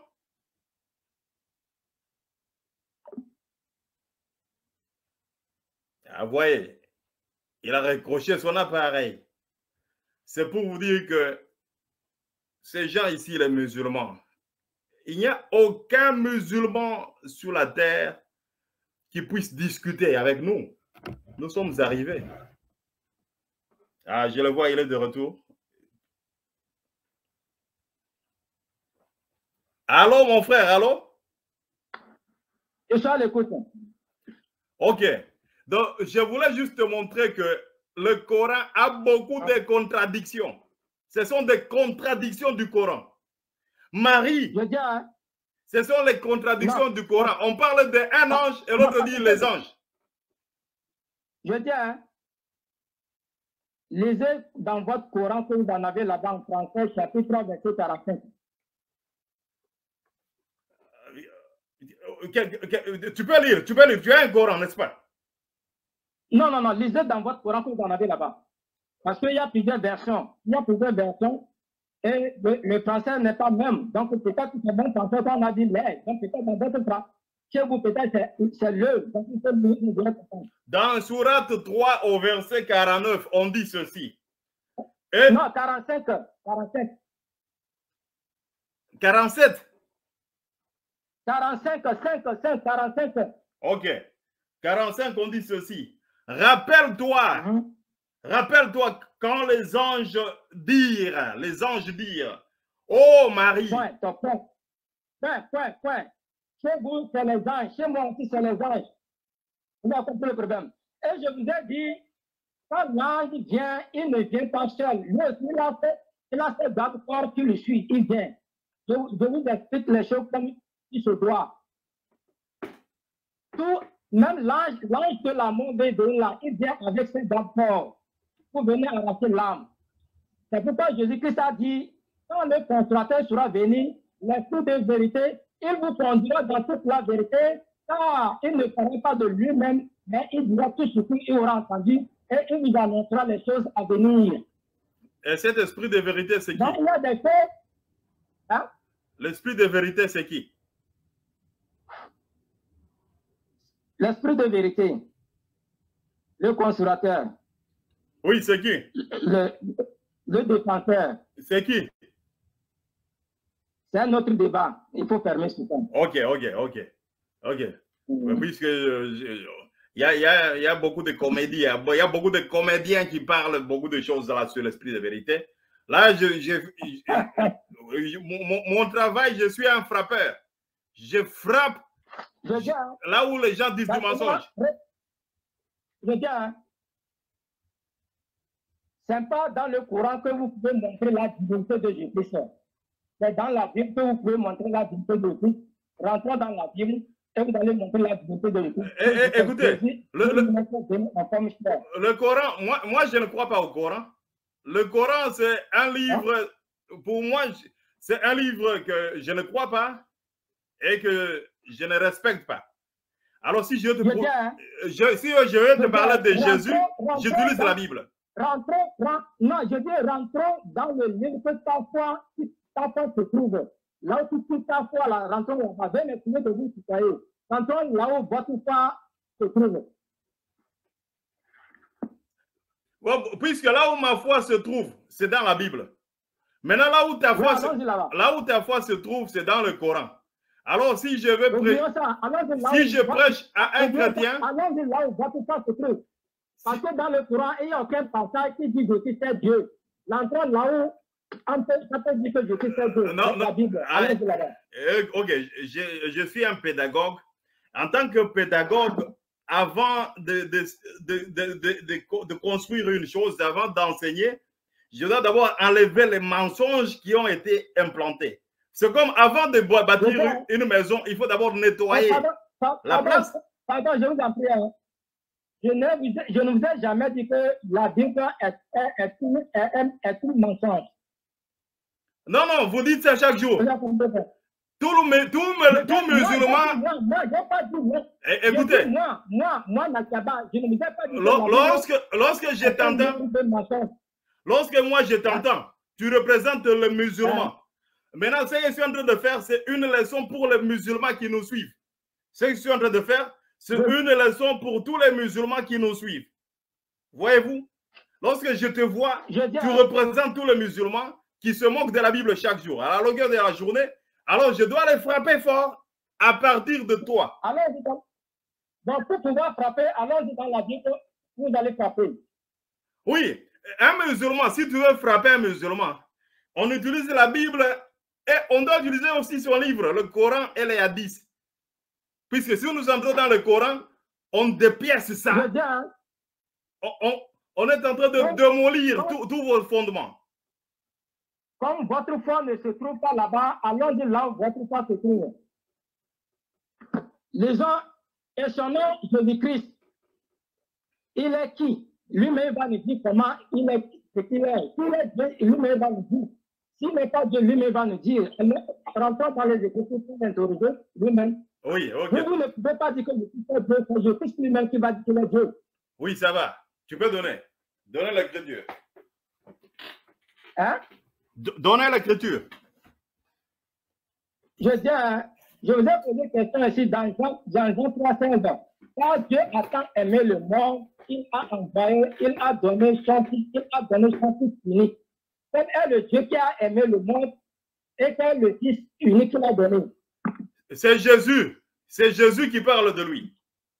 Ah, vous voyez, il a raccroché son appareil. C'est pour vous dire que ces gens ici, les musulmans, il n'y a aucun musulman sur la terre qui puisse discuter avec nous. Nous sommes arrivés. Ah, je le vois, il est de retour. Allô, mon frère, allô? Je suis à l'écoute. Ok. Donc, je voulais juste te montrer que le Coran a beaucoup de contradictions. Ce sont des contradictions du Coran. Marie, ce sont les contradictions du Coran. On parle d'un ange et l'autre dit les anges. Je dis, lisez dans votre Coran que vous en avez là-bas en français, chapitre 3, verset 45. Tu peux lire, tu as un Coran, n'est-ce pas? Non, lisez dans votre Coran que vous en avez là-bas. Parce qu'il y a plusieurs versions. Et le français n'est pas même. Donc, peut-être que c'est bon français qu'on a dit les. Donc, peut-être dans votre français, chez vous, peut-être c'est le. Dans Sourate 3 au verset 49, on dit ceci. Non, 45. 47. 45. Ok. 45, on dit ceci. Rappelle-toi, rappelle-toi quand les anges dirent, oh Marie. Point. Chez vous, c'est les anges. Chez moi aussi, c'est les anges. Vous avez compris le problème. Et je vous ai dit, quand l'ange vient, il ne vient pas seul. Lui aussi, il a fait d'accord qui le suit. Il vient. Je vous explique les choses comme il se doit. Même l'ange de la mort de là, il vient avec ses dents forts pour venir arracher l'âme. C'est pourquoi Jésus-Christ a dit, quand le consolateur sera venu, l'esprit de vérité, il vous conduira dans toute la vérité, car il ne parlera pas de lui-même, mais il dira tout ce qu'il aura entendu et il vous annoncera les choses à venir. Et cet esprit de vérité, c'est qui? Donc, il y a des faits. Hein? L'esprit de vérité, c'est qui? L'esprit de vérité, le consolateur. Oui, c'est qui? Le défenseur. C'est qui? C'est un autre débat. Il faut fermer ce temps. Ok. Puisque il y a beaucoup de comédies, il y a beaucoup de comédiens qui parlent beaucoup de choses là sur l'esprit de vérité. Là, mon travail, je suis un frappeur. Je frappe là où les gens disent du mensonge. Je dis, c'est pas dans le Coran que vous pouvez montrer la divinité de Jésus. C'est dans la Bible que vous pouvez montrer la divinité de Jésus. Rentrons dans la Bible et vous allez montrer la divinité de Jésus. Écoutez, le Coran, moi je ne crois pas au Coran. Le Coran, c'est un livre, pour moi, c'est un livre que je ne crois pas et que je ne respecte pas. Alors, si je veux te parler de Jésus, j'utilise la Bible. Rentrons dans le livre que ta foi se trouve. Là où toute ta foi, là, rentrons là-bas. Venez essayer de vous citoyer. Rentrons là où votre foi se trouve. Bon, puisque là où ma foi se trouve, c'est dans la Bible. Maintenant, là où ta foi, allons-y là-bas. là où ta foi se trouve, c'est dans le Coran. Alors, si je veux Oublions ça. Allons-y là où- si je prêche à un oublions ça. chrétien, Allons-y là où votre foi se trouve. Parce que dans le Coran, il n'y a aucun passage qui dit Jésus c'est Dieu. L'entrée là où on peut dire que Jésus c'est Dieu. Non, La non. Bible. Allons-y là-bas. Ok, je suis un pédagogue. En tant que pédagogue, avant de construire une chose, avant d'enseigner, je dois d'abord enlever les mensonges qui ont été implantés. C'est comme avant de bâtir une maison, il faut d'abord nettoyer la place. Pardon, je vous en prie. Hein. Je ne vous ai jamais dit que la Bible est tout mensonge. Non, non, vous dites ça chaque jour. Tout musulman. Moi, j'ai pas dit moi. Écoutez, moi, Nakaba, je ne vous ai pas dit. Lorsque je t'entends, lorsque moi je t'entends, tu représentes le musulman. Maintenant, ce que je suis en train de faire, c'est une leçon pour les musulmans qui nous suivent. Ce que je suis en train de faire, c'est une leçon pour tous les musulmans qui nous suivent. Voyez-vous, lorsque je te vois, tu représentes tous les musulmans qui se moquent de la Bible chaque jour. À la longueur de la journée, alors je dois les frapper fort à partir de toi. Alors, donc, pour pouvoir frapper, alors dans la Bible, vous allez frapper. Oui, un musulman, si tu veux frapper un musulman, on utilise la Bible et on doit utiliser aussi son livre, le Coran et les hadiths. Puisque si nous entrons dans le Coran, on dépièce ça. On est en train de démolir tous vos fondements. Comme votre foi ne se trouve pas là-bas, alors de là où votre foi se trouve. Les gens, et son nom, Jésus-Christ, il est qui? Lui-même va nous dire comment il est, ce qu'il est. S'il est Dieu, lui-même va nous dire. S'il n'est pas Dieu, lui-même va nous dire. Rentrons dans les Écritures pour l'interroger lui-même. Oui, ok. Vous ne pouvez pas dire que je suis Dieu, c'est Jésus lui-même qui va dire qu'il est Dieu. Oui, ça va. Tu peux donner. Donnez l'écriture. Hein? Donnez l'écriture. Je vous ai posé une question ici dans Jean 3,16. Car Dieu a tant aimé le monde, il a envoyé, il a donné son Fils unique. Quel est le Dieu qui a aimé le monde et quel est le Fils unique qu'il a donné? C'est Jésus. C'est Jésus qui parle de lui.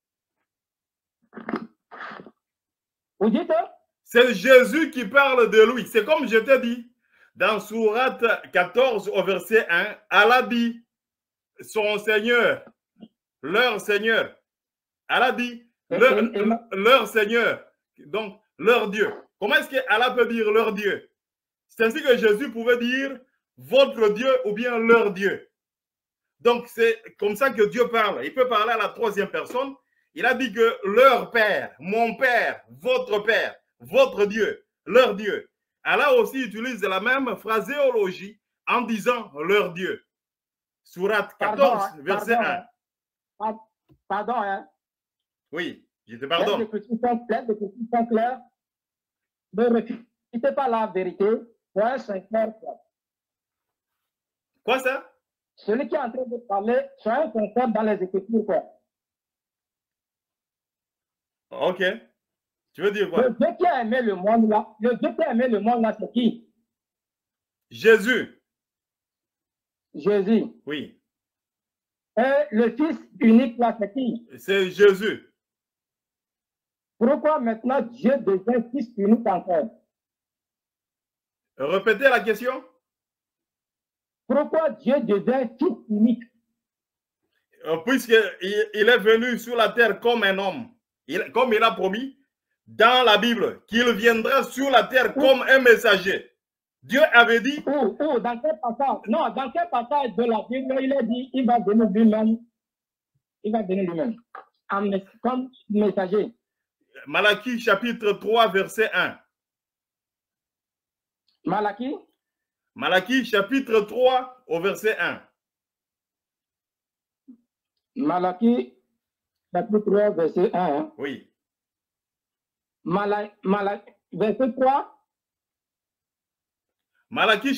Vous dites? C'est Jésus qui parle de lui. C'est comme je t'ai dit. Dans Sourate 14 au verset 1, Allah dit, son Seigneur, leur Seigneur. Allah dit, leur Seigneur, donc leur Dieu. Comment est-ce que Allah peut dire leur Dieu? C'est ainsi que Jésus pouvait dire votre Dieu ou bien leur Dieu. Donc c'est comme ça que Dieu parle. Il peut parler à la troisième personne. Il a dit que leur Père, mon Père, votre Dieu, leur Dieu. Allah aussi utilise la même phraséologie en disant leur Dieu. Sourate 14, verset 1. Pardon, hein? Oui, je te pardonne. Les écritures sont claires. Ne refutez pas la vérité. Soyez sincères. Quoi ça? Celui qui est en train de parler, soyez sincères dans les écritures. Quoi. Ok. Tu veux dire quoi? Le Dieu qui a aimé le monde là, c'est qui? Jésus. Jésus. Oui. Et le Fils unique là, c'est qui? C'est Jésus. Pourquoi maintenant Dieu devient Fils unique encore? Répétez la question. Pourquoi Dieu devient Fils unique? Puisqu'il est venu sur la terre comme un homme. Comme il a promis dans la Bible qu'il viendra sur la terre comme un messager. Dieu avait dit. Dans quel passage? Non, dans quel passage de la Bible il a dit il va venir lui-même? Il va venir lui-même comme messager. Malachie chapitre 3 verset 1. Malachie? Malachie chapitre 3 au verset 1. Malachie chapitre 3 verset 1. Hein? Oui. Verset 3. Malachie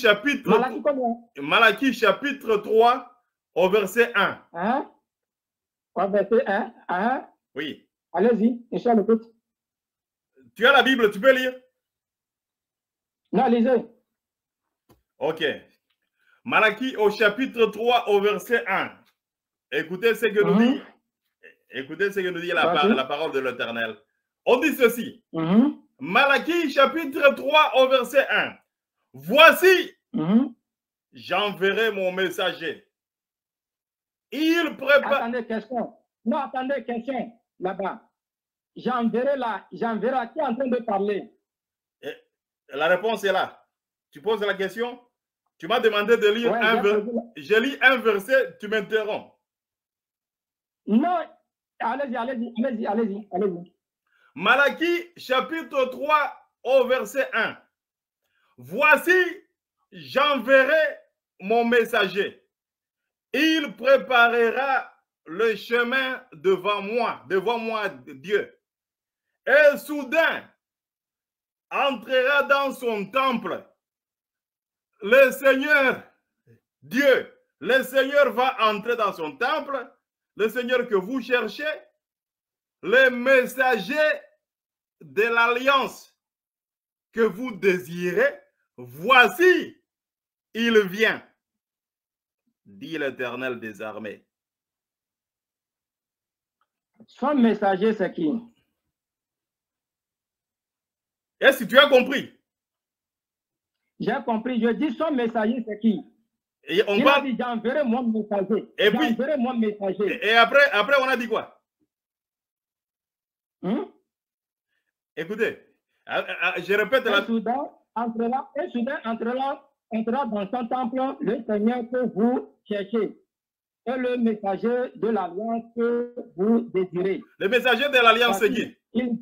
chapitre 3 au verset 1. Hein? Au verset 1. Hein? Oui. Allez-y, Michel, écoute. Tu as la Bible, tu peux lire? Non, lisez. Ok. Malachie au chapitre 3 au verset 1. Écoutez ce que nous dit. Écoutez ce que nous dit la parole de l'Éternel. On dit ceci. Malachie chapitre 3 au verset 1. Voici, j'enverrai mon messager. Il prépare... Attendez, question. Non, attendez, question. Là-bas. J'enverrai qui est en train de parler. La réponse est là. Tu poses la question. Tu m'as demandé de lire un verset. Je lis un verset, tu m'interromps. Non, allez-y. Malachie chapitre 3 au verset 1. Voici, j'enverrai mon messager. Il préparera le chemin devant moi Dieu. Et soudain, entrera dans son temple. Le Seigneur, Dieu, le Seigneur va entrer dans son temple, le Seigneur que vous cherchez, le messager de l'alliance que vous désirez, voici, il vient, dit l'Éternel des armées. Son messager, c'est qui? Est-ce que tu as compris? J'ai compris. Je dis son messager, c'est qui? Et on a dit, j'enverrai mon messager. Et puis, mon messager. Et après, on a dit quoi? Écoutez, je répète la... Soudain entrera dans son temple le Seigneur que vous cherchez et le messager de l'alliance que vous désirez. Le messager de l'alliance, c'est qui?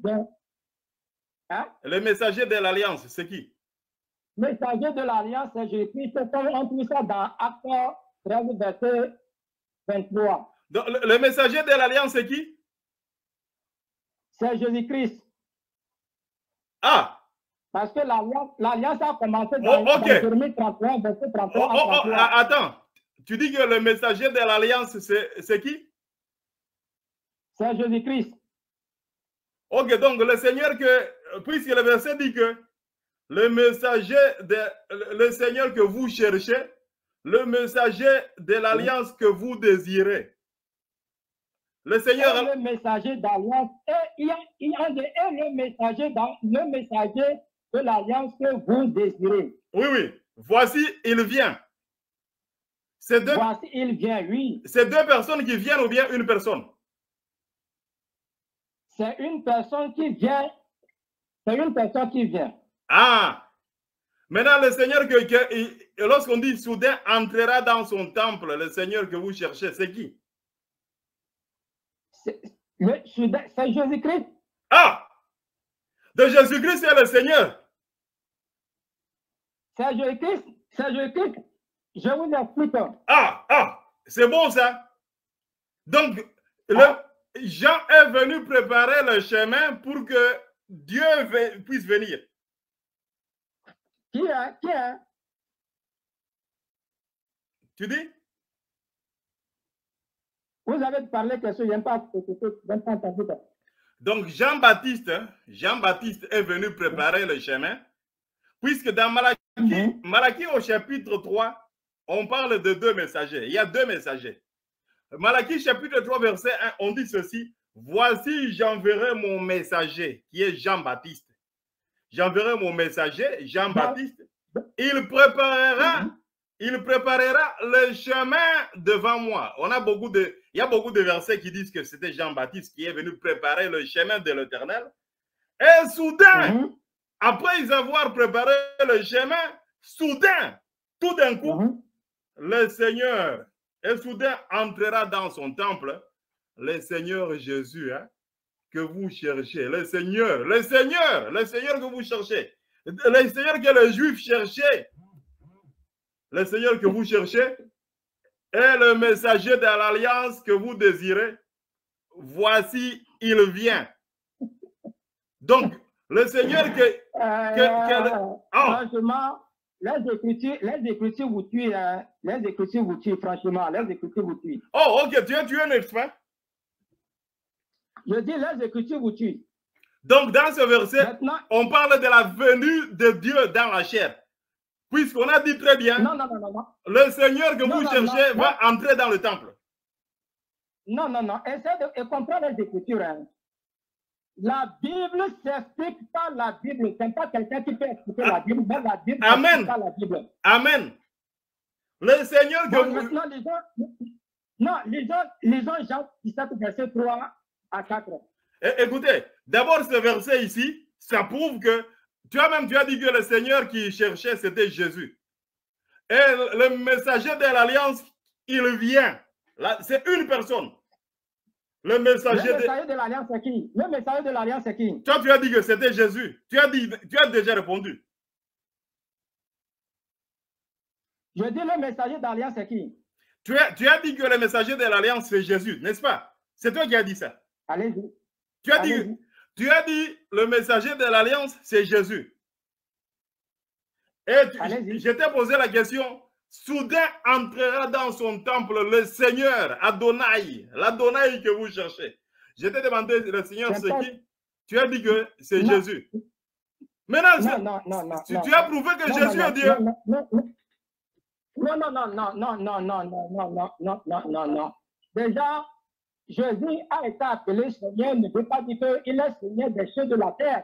Hein? Le messager de l'alliance, c'est qui? Le messager de l'alliance, c'est Jésus-Christ. On trouve ça dans Actes 13, verset 23. Donc, le messager de l'alliance, c'est qui? C'est Jésus-Christ. Ah! Parce que l'alliance a commencé dans Jérémie 31, verset 33. Attends, tu dis que le messager de l'alliance, c'est qui? C'est Jésus-Christ. Ok, donc le Seigneur puisque le verset dit que le Seigneur que vous cherchez, le messager de l'alliance que vous désirez. Le Seigneur... Et le messager d'alliance, et le messager de l'alliance que vous désirez. Oui. Voici, il vient. Voici, il vient, oui. C'est deux personnes qui viennent ou bien une personne? C'est une personne qui vient. C'est une personne qui vient. Ah! Maintenant, le Seigneur, lorsqu'on dit soudain, entrera dans son temple, le Seigneur que vous cherchez, c'est qui? C'est Jésus-Christ. Ah! De Jésus-Christ, c'est le Seigneur. C'est Jésus-Christ. C'est Jésus-Christ. Je vous explique. Ah! C'est bon ça. Donc, Jean est venu préparer le chemin pour que Dieu puisse venir. Qui est? Tu dis? Vous avez parlé que je n'ai pas entendu. Donc, Jean-Baptiste est venu préparer le chemin, puisque dans Malachie au chapitre 3, on parle de deux messagers. Il y a deux messagers. Malachie chapitre 3, verset 1, on dit ceci. Voici, j'enverrai mon messager, qui est Jean-Baptiste. J'enverrai mon messager, Jean-Baptiste. Il préparera le chemin devant moi. Il y a beaucoup de versets qui disent que c'était Jean-Baptiste qui est venu préparer le chemin de l'Éternel. Et soudain, après avoir préparé le chemin, soudain, tout d'un coup, le Seigneur, et soudain entrera dans son temple, le Seigneur Jésus, que vous cherchez, le Seigneur que vous cherchez, le Seigneur que les Juifs cherchaient, le Seigneur que vous cherchez est le messager de l'alliance que vous désirez. Voici, il vient. Donc, le Seigneur franchement, les écritures vous tuent. Les écritures vous tuent, franchement. Les écritures vous tuent. Oh, ok, tu es un expert. Je dis, les écritures vous tuent. Donc, dans ce verset, on parle de la venue de Dieu dans la chair. Puisqu'on a dit très bien, Non, non, non, non, non. le Seigneur que Non, vous non, cherchez non, va entrer dans le temple. Non, non, non. Essaye de comprendre les Écritures. Hein. La Bible s'explique par la Bible. Ce n'est pas quelqu'un qui peut expliquer la Bible, mais la Bible s'explique par la Bible. Amen. Le Seigneur que vous... Maintenant, lisons Jean 17, verset 3 à 4. Écoutez, d'abord ce verset ici, ça prouve que tu as dit que le Seigneur qui cherchait, c'était Jésus. Et le messager de l'Alliance, il vient. C'est une personne. Le messager de l'Alliance, c'est qui? Le messager de l'Alliance, c'est qui? Toi, tu as dit que c'était Jésus. Tu as déjà répondu. Je dis le messager d'Alliance, c'est qui? Tu as dit que le messager de l'Alliance, c'est Jésus, n'est-ce pas? C'est toi qui as dit ça. Allez-y. Tu as dit le messager de l'Alliance, c'est Jésus. Et je t'ai posé la question. Soudain entrera dans son temple le Seigneur, Adonai, l'Adonai que vous cherchez. Je t'ai demandé, le Seigneur, c'est qui? Tu as dit que c'est Jésus. Maintenant, tu as prouvé que Jésus est Dieu. Non. Déjà, Jésus a été appelé Seigneur, ne veut pas dire qu'il est Seigneur des cieux de la terre.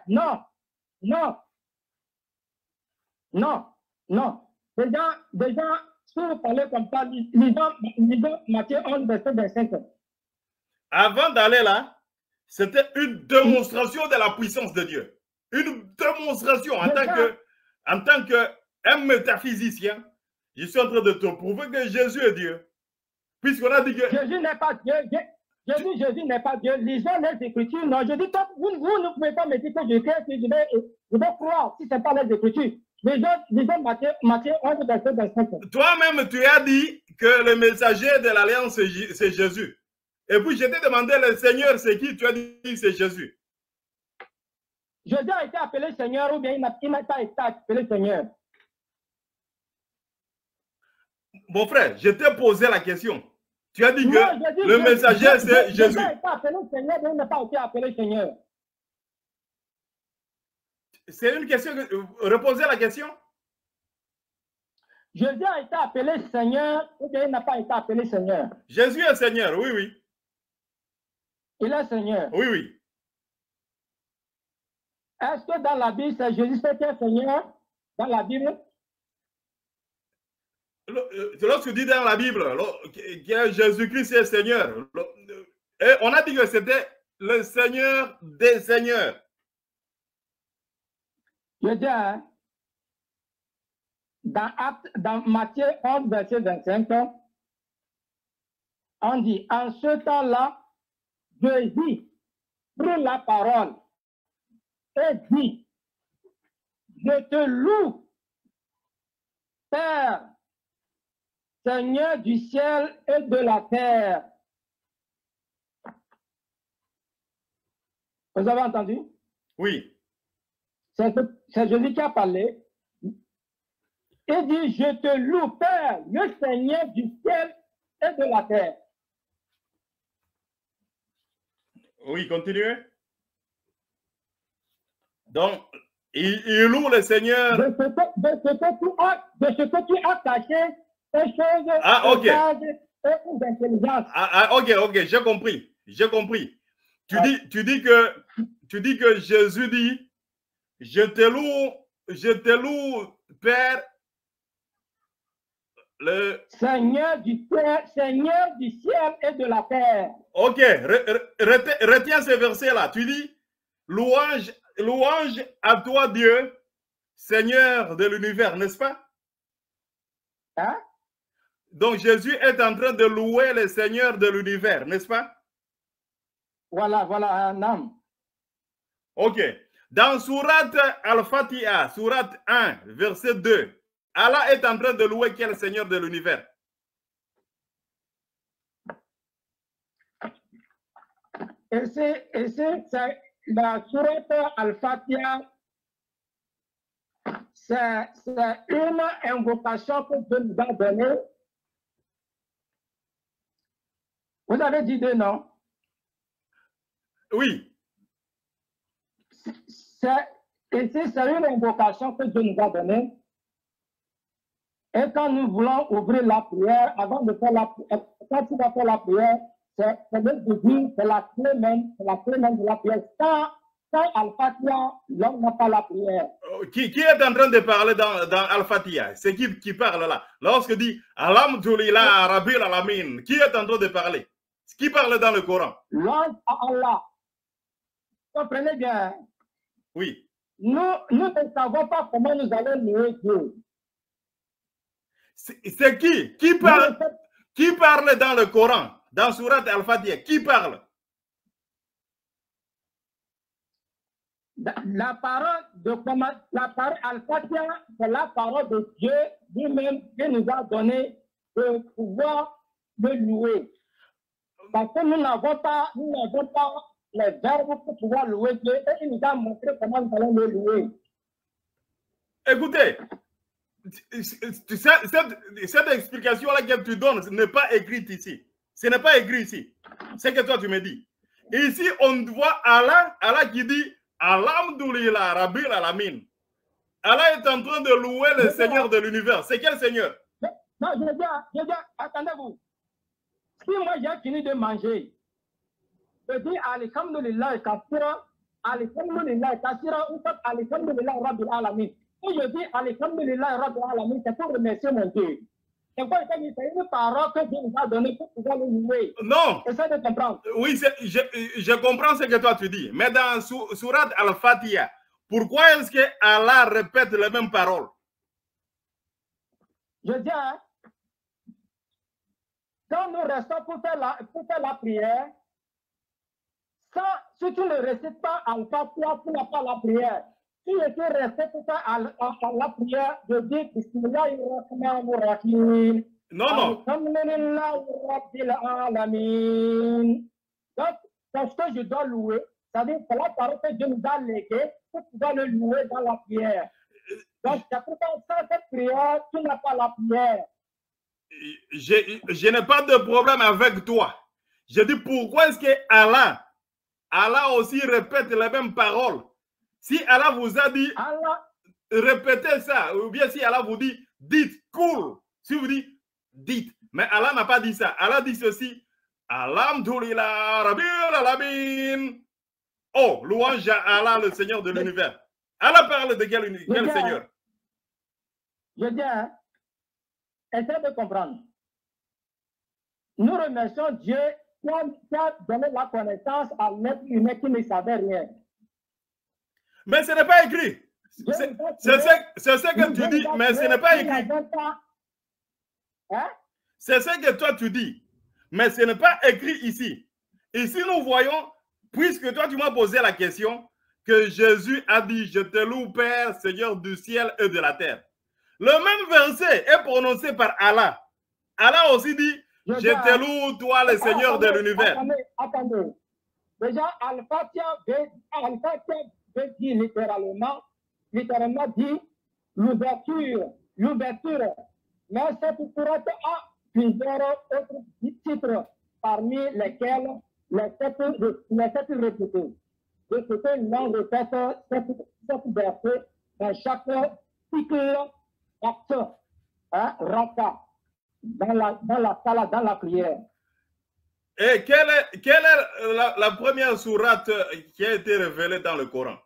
Non. Déjà, si vous parlez comme ça, lisons Matthieu 11, verset 25. Avant d'aller là, c'était une démonstration de la puissance de Dieu. Une démonstration en tant qu'un métaphysicien. Je suis en train de te prouver que Jésus est Dieu. Puisqu'on a dit que... Jésus n'est pas Dieu. Jésus n'est pas Dieu. Lisons les Écritures. Non, je dis que vous ne pouvez pas me dire que je vais croire si ce n'est pas les Écritures. Lisons Matthieu 11, verset 25. Toi-même, tu as dit que le messager de l'Alliance, c'est Jésus. Et puis, je t'ai demandé, le Seigneur, c'est qui? Tu as dit que c'est Jésus. Jésus a été appelé Seigneur ou bien il n'a pas été appelé Seigneur? Mon frère, je t'ai posé la question. Tu as dit que le messager, c'est Jésus. Jésus a été appelé Seigneur, mais il n'a pas été appelé Seigneur. C'est une question. Reposez la question. Jésus a été appelé Seigneur ou bien il n'a pas été appelé Seigneur? Jésus est Seigneur, oui. Il est Seigneur. Oui. Est-ce que dans la Bible, c'est Jésus qui est Seigneur? Dans la Bible? Lorsque tu dis dans la Bible que Jésus-Christ est Seigneur, et on a dit que c'était le Seigneur des Seigneurs. Je dis, hein, dans Matthieu 11, verset 25, on dit, en ce temps-là, Jésus prit la parole et dit, je te loue, Père, Seigneur du ciel et de la terre. Vous avez entendu? Oui. C'est Jésus qui a parlé. Il dit, je te loue, Père, le Seigneur du ciel et de la terre. Oui, continuez. Donc, il loue le Seigneur. De ce que tu as caché ces choses ok. et d'intelligence. Ok, j'ai compris. Tu dis que Jésus dit, je te loue, Père, le Seigneur du ciel et de la terre. Ok, retiens ce verset-là. Tu dis, louange à toi, Dieu, Seigneur de l'univers, n'est-ce pas? Hein? Donc Jésus est en train de louer le Seigneur de l'univers, n'est-ce pas? Voilà un homme. Ok. Dans Surat Al-Fatiha, Surat 1, verset 2, Allah est en train de louer quel Seigneur de l'univers? Et c'est la Surat Al-Fatiha, c'est une invocation que Dieu nous a donnée. Vous avez dit deux noms? Oui. C'est une invocation que Dieu nous a donnée. Et quand nous voulons ouvrir la prière, avant de faire la prière, quand tu vas faire la prière, c'est le début, c'est la clé même de la prière. Sans Al-Fatiha, l'homme n'a pas la prière. Qui est en train de parler dans Al-Fatiha? C'est qui parle là? Lorsque dit Alhamdulillah Rabbil Alamin, qui est en train de parler? Qui parle dans le Coran? L'homme à Allah. Comprenez bien. Oui. Nous ne savons pas comment nous allons louer Dieu. C'est qui parle dans le Coran, dans Surat Al-Fatiha? Qui parle? La parole Al-Fatiha, c'est la parole de Dieu lui-même qui nous a donné le pouvoir de louer. Parce que nous n'avons pas les verbes pour pouvoir louer Dieu et il nous a montré comment nous allons le louer. Écoutez, cette explication-là que tu donnes n'est pas écrite ici. Ce n'est pas écrit ici. C'est que toi tu me dis. Ici, on voit Allah qui dit Alhamdulillah Rabbil Alamin. Allah est en train de louer le Seigneur de l'univers. C'est quel Seigneur? Non, je dis, attendez-vous. Si moi j'ai fini de manger, je dis Alhamdulillah Kassira, Alhamdulillah Kassira, ou Alhamdulillah Rabbil Alamin. Si je dis Alhamdulillah Rabbil Alamin, c'est pour remercier mon Dieu. C'est quoi? C'est une parole que Dieu nous a donnée pour pouvoir le louer. Non. Essaye de comprendre. Oui, je comprends ce que toi tu dis. Mais dans Surat Al-Fatiha, pourquoi est-ce que Allah répète les mêmes paroles? Je dis, hein, quand nous restons pour faire la prière, si tu ne récites pas Al-Fatiha, tu n'as pas la prière. Si je suis resté pour faire la prière, je dis Bismillahirrahmanirrahim. Non. Donc, c'est ce que je dois louer. C'est-à-dire que la parole que Dieu nous a léguée pour pouvoir le louer dans la prière. Donc, c'est pourquoi sans cette prière, tu n'as pas la prière. Je n'ai pas de problème avec toi. Je dis pourquoi est-ce que Allah aussi répète les mêmes paroles? Si Allah vous a dit, répétez ça, ou bien si Allah vous dit, dites, cool. Si vous dites, dites. Mais Allah n'a pas dit ça. Allah dit ceci, Alhamdulillah Rabbil Alamin. Oh, louange à Allah, le Seigneur de l'univers. Allah parle de quel Seigneur? Je dis, essayez de comprendre. Nous remercions Dieu qui a donné la connaissance à l'être humain qui ne savait rien. Mais ce n'est pas écrit. C'est ce que tu dis, mais ce n'est pas écrit. Hein? C'est ce que toi tu dis, mais ce n'est pas écrit ici. Ici, nous voyons, puisque toi tu m'as posé la question, que Jésus a dit, je te loue Père, Seigneur du ciel et de la terre. Le même verset est prononcé par Allah. Allah aussi dit, je te loue, toi, le Seigneur de l'univers. Attendez. Déjà, Al-Fatiha veut dire littéralement dit l'ouverture. Mais cette sourate a plusieurs autres titres, parmi lesquels les sept répétés. De ce que l'on répète cette verset dans chaque cycle acte, raka, dans la prière. Et quelle est la première sourate qui a été révélée dans le Coran?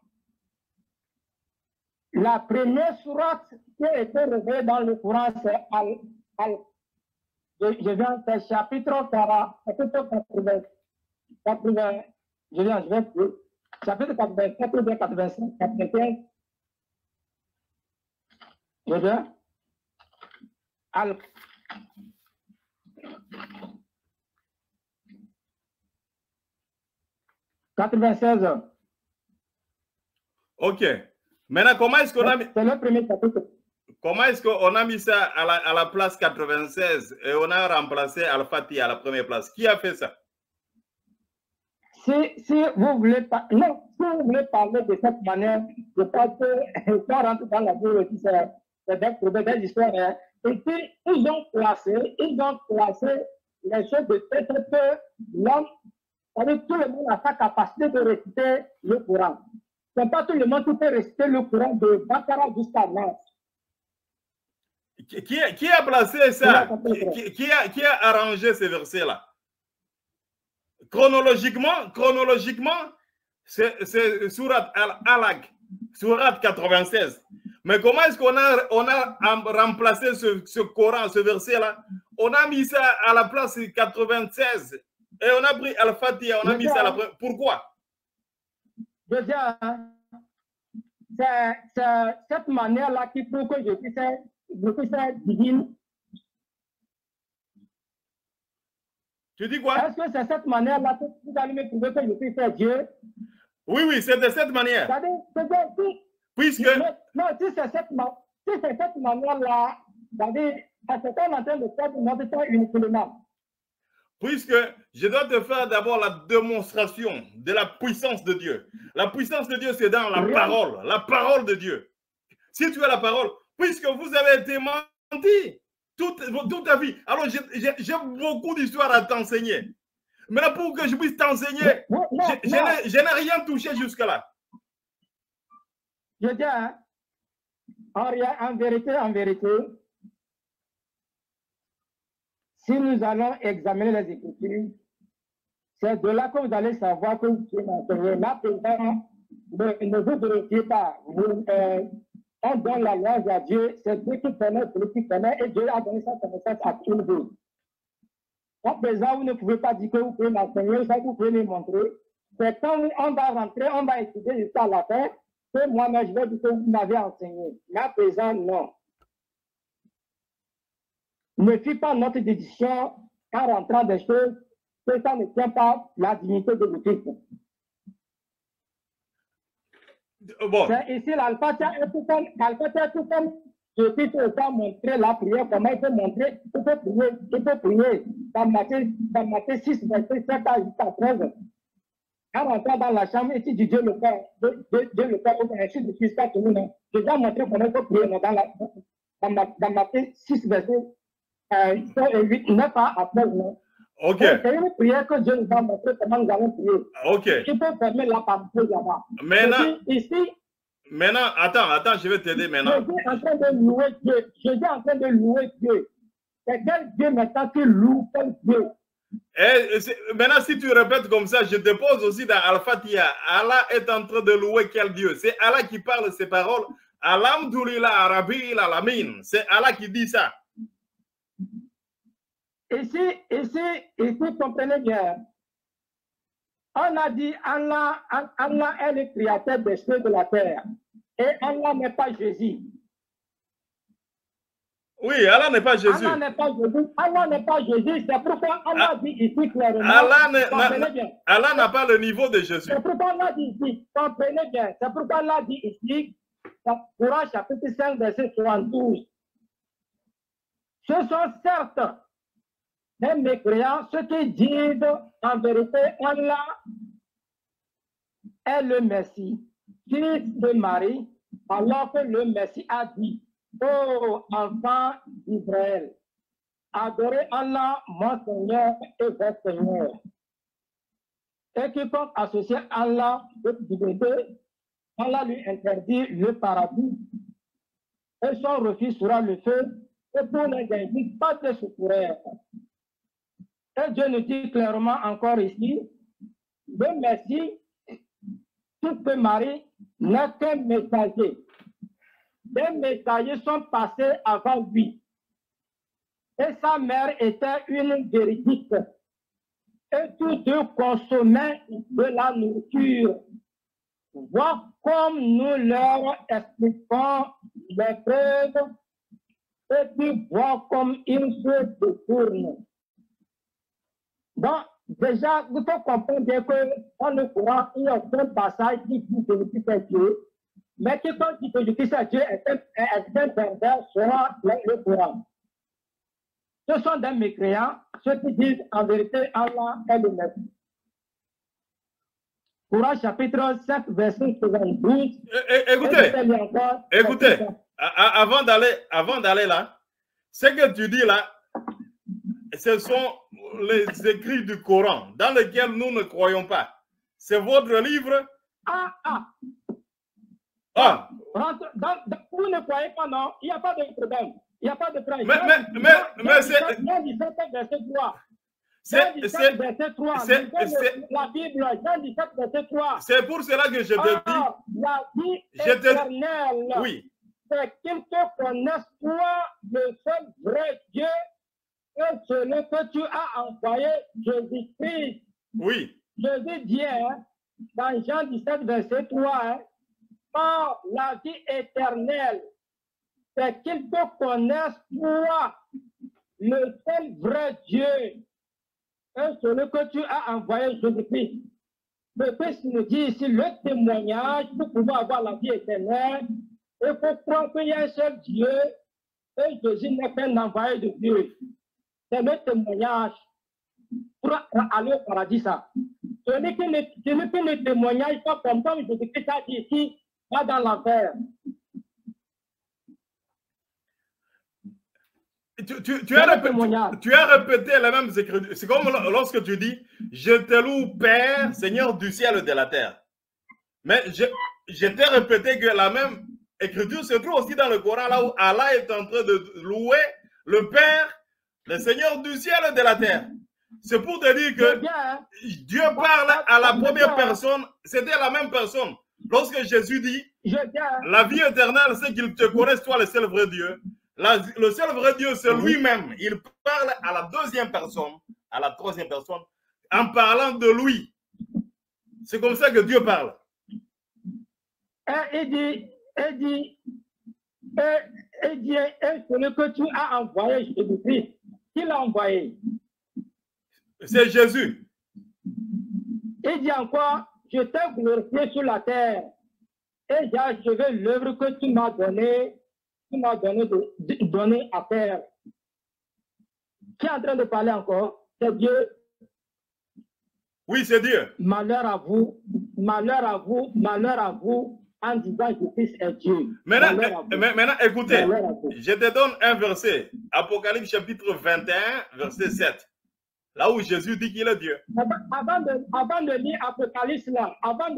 La première sourate qui a été révélée dans le Coran, c'est c'est chapitre 80, chapitre 84 ou 85, 95. Je viens. 96 heures. Ok. Maintenant, comment est-ce qu'on a mis... C'est le premier chapitre. Comment est-ce qu'on a mis ça à la place 96 et on a remplacé Al-Fatiha à la première place? Qui a fait ça? Si vous voulez pas, non, si vous voulez parler de cette manière, je pense que je rentre dans la vie aussi, c'est des histoires. Hein. Et puis, ils ont placé les choses de telle sorte que l'homme, tout le monde a sa capacité de réciter le Coran. Ce n'est pas tout le monde qui peut réciter le Coran de Bakara jusqu'à Nas. Qui a placé ça? Qui a arrangé ces versets-là? Chronologiquement, c'est Surat Al-Alaq, Surat 96. Mais comment est-ce qu'on a remplacé ce Coran, ce verset-là? On a mis ça à la place 96. Et on a pris Al-Fatiha, on a mis ça à la place. Pourquoi? Je dis, c'est cette manière-là qui prouve que je suis divine. Tu dis quoi? Est-ce que c'est cette manière-là que vous allez me prouver que je suis Dieu? Oui, oui, c'est de cette manière. Puisque... Non, si c'est cette manière-là, c'est qu'on est en train de faire notre temps uniquement. Puisque je dois te faire d'abord la démonstration de la puissance de Dieu. La puissance de Dieu, c'est dans la parole de Dieu. Si tu as la parole, puisque vous avez été menti toute ta vie, alors j'ai beaucoup d'histoires à t'enseigner. Mais là, pour que je puisse t'enseigner, je n'ai rien touché jusque-là. Je dis, hein, en vérité, si nous allons examiner les Écritures, c'est de là que vous allez savoir que Dieu m'a enseigné. Là, ne vous vérifiez pas. On donne la loi à Dieu, c'est Dieu qui connaît, celui qui connaît, et Dieu a donné sa connaissance à tout le monde. À présent, vous ne pouvez pas dire que vous pouvez m'enseigner, ça vous pouvez me montrer. C'est quand on va rentrer, on va étudier jusqu'à la fin, que moi-même, je vais dire que vous m'avez enseigné. Mais à présent, non. Ne faites pas notre décision en rentrant des choses que ça ne tient pas la dignité de l'Église. Bon. Ici, l'Alpha-Tia est tout comme je t'ai tout le temps montré la prière, comment il peut montrer, il peut prier dans Matthieu 6, verset 7 à 13. En rentrant dans la chambre, et si Dieu le Père, Dieu le Père, au ainsi de suite, ça tout le monde. Je dois montrer comment il faut prier dans Matthieu 6, verset 8, 9 à 13. Ok. C'est une prière que Dieu nous a montré comment nous allons prier. Ok. Il peut permettre la partie là-bas. Maintenant, attends, je vais t'aider maintenant. Je suis en train de louer Dieu. Je suis en train de louer Dieu. C'est quel Dieu maintenant qui loue quel Dieu? Maintenant, si tu répètes comme ça, je te pose aussi dans Al-Fatiha. Allah est en train de louer quel Dieu? C'est Allah qui parle ces paroles. Alhamdulillah, Rabbil Alamin. C'est Allah qui dit ça. Ici, comprenez bien. On a dit Allah est le créateur des cieux de la terre. Et Allah n'est pas Jésus. Oui, Allah n'est pas Jésus. Allah n'est pas Jésus. Allah n'est pas Jésus. C'est pourquoi Allah dit ici clairement. Allah n'a pas le niveau de Jésus. C'est pourquoi Allah dit ici. Comprenez bien. C'est pourquoi Allah dit ici. Coran chapitre 5, verset 72. Ce sont certes les mécréants, ceux qui disent en vérité, Allah est le Messie, fils de Marie, alors que le Messie a dit, ô enfants d'Israël, adorez Allah, mon Seigneur et votre Seigneur. Et quiconque associe Allah de divinité, Allah lui interdit le paradis et son refus sera le feu, et pour les indices, pas de secoureur. Et Dieu nous dit clairement encore ici, le Messie, tout que Marie n'est qu'un messager. Des messagers sont passés avant lui. Et sa mère était une véridique. Et tous deux consommaient de la nourriture. Voir comme nous leur expliquons les preuves et puis voir comme ils se détournent. Donc, déjà, il faut comprendre bien que dans le Coran, il y a un passage qui dit que Jésus est Dieu, mais qui dit que Jésus est Dieu est un pervers sera le Coran. Ce sont des mécréants, ceux qui disent en vérité Allah est le Messie. Coran chapitre 5, verset 72. Écoutez, avant d'aller là, ce que tu dis là, ce sont les écrits du Coran dans lesquels nous ne croyons pas. C'est votre livre. Vous ne croyez pas, non? Il n'y a pas de problème. Il n'y a pas de prêche. Mais c'est... Jean 17, verset 3. C'est verset 3. La Bible, Jean 17, verset 3. C'est pour cela que je te dis. La vie éternelle. Oui. C'est qu'ils te connaissent, toi, le seul vrai Dieu, et celui que tu as envoyé, Jésus-Christ. Oui. Jésus dit, dans Jean 17, verset 3, par la vie éternelle, c'est qu'ils te connaissent, toi, le seul vrai Dieu, et celui que tu as envoyé, Jésus-Christ. Le Christ nous dit ici le témoignage pour pouvoir avoir la vie éternelle. Il faut croire qu'il y a un seul Dieu et Jésus n'est qu'un envoyé de Dieu. C'est le témoignage pour aller au paradis. Ça. Celui qui ne témoigne pas comme Jésus-Christ a dit ici, va dans l'enfer. Tu as répété les mêmes écritures. C'est comme lorsque tu dis « Je te loue, Père, Seigneur du ciel et de la terre ». Mais je t'ai répété que la même écriture se trouve aussi dans le Coran, là où Allah est en train de louer le Père, le Seigneur du ciel et de la terre. C'est pour te dire que Dieu parle à la première personne, c'était la même personne. Lorsque Jésus dit « La vie éternelle, c'est qu'ils te connaissent, toi, le seul vrai Dieu ». Le seul vrai Dieu, c'est lui-même. Il parle à la deuxième personne, à la troisième personne, en parlant de lui. C'est comme ça que Dieu parle. Il dit, celui que tu as envoyé, Jésus-Christ, qui l'a envoyé? C'est Jésus. Il dit encore, je t'ai glorifié sur la terre et j'ai achevé l'œuvre que tu m'as donnée. Tu m'as donné à faire. Qui est en train de parler encore? C'est Dieu. Oui, c'est Dieu. Malheur à vous, malheur à vous, malheur à vous, en disant Jésus est Dieu. Maintenant, écoutez, je te donne un verset. Apocalypse chapitre 21, verset 7. Là où Jésus dit qu'il est Dieu. Avant de lire Apocalypse là,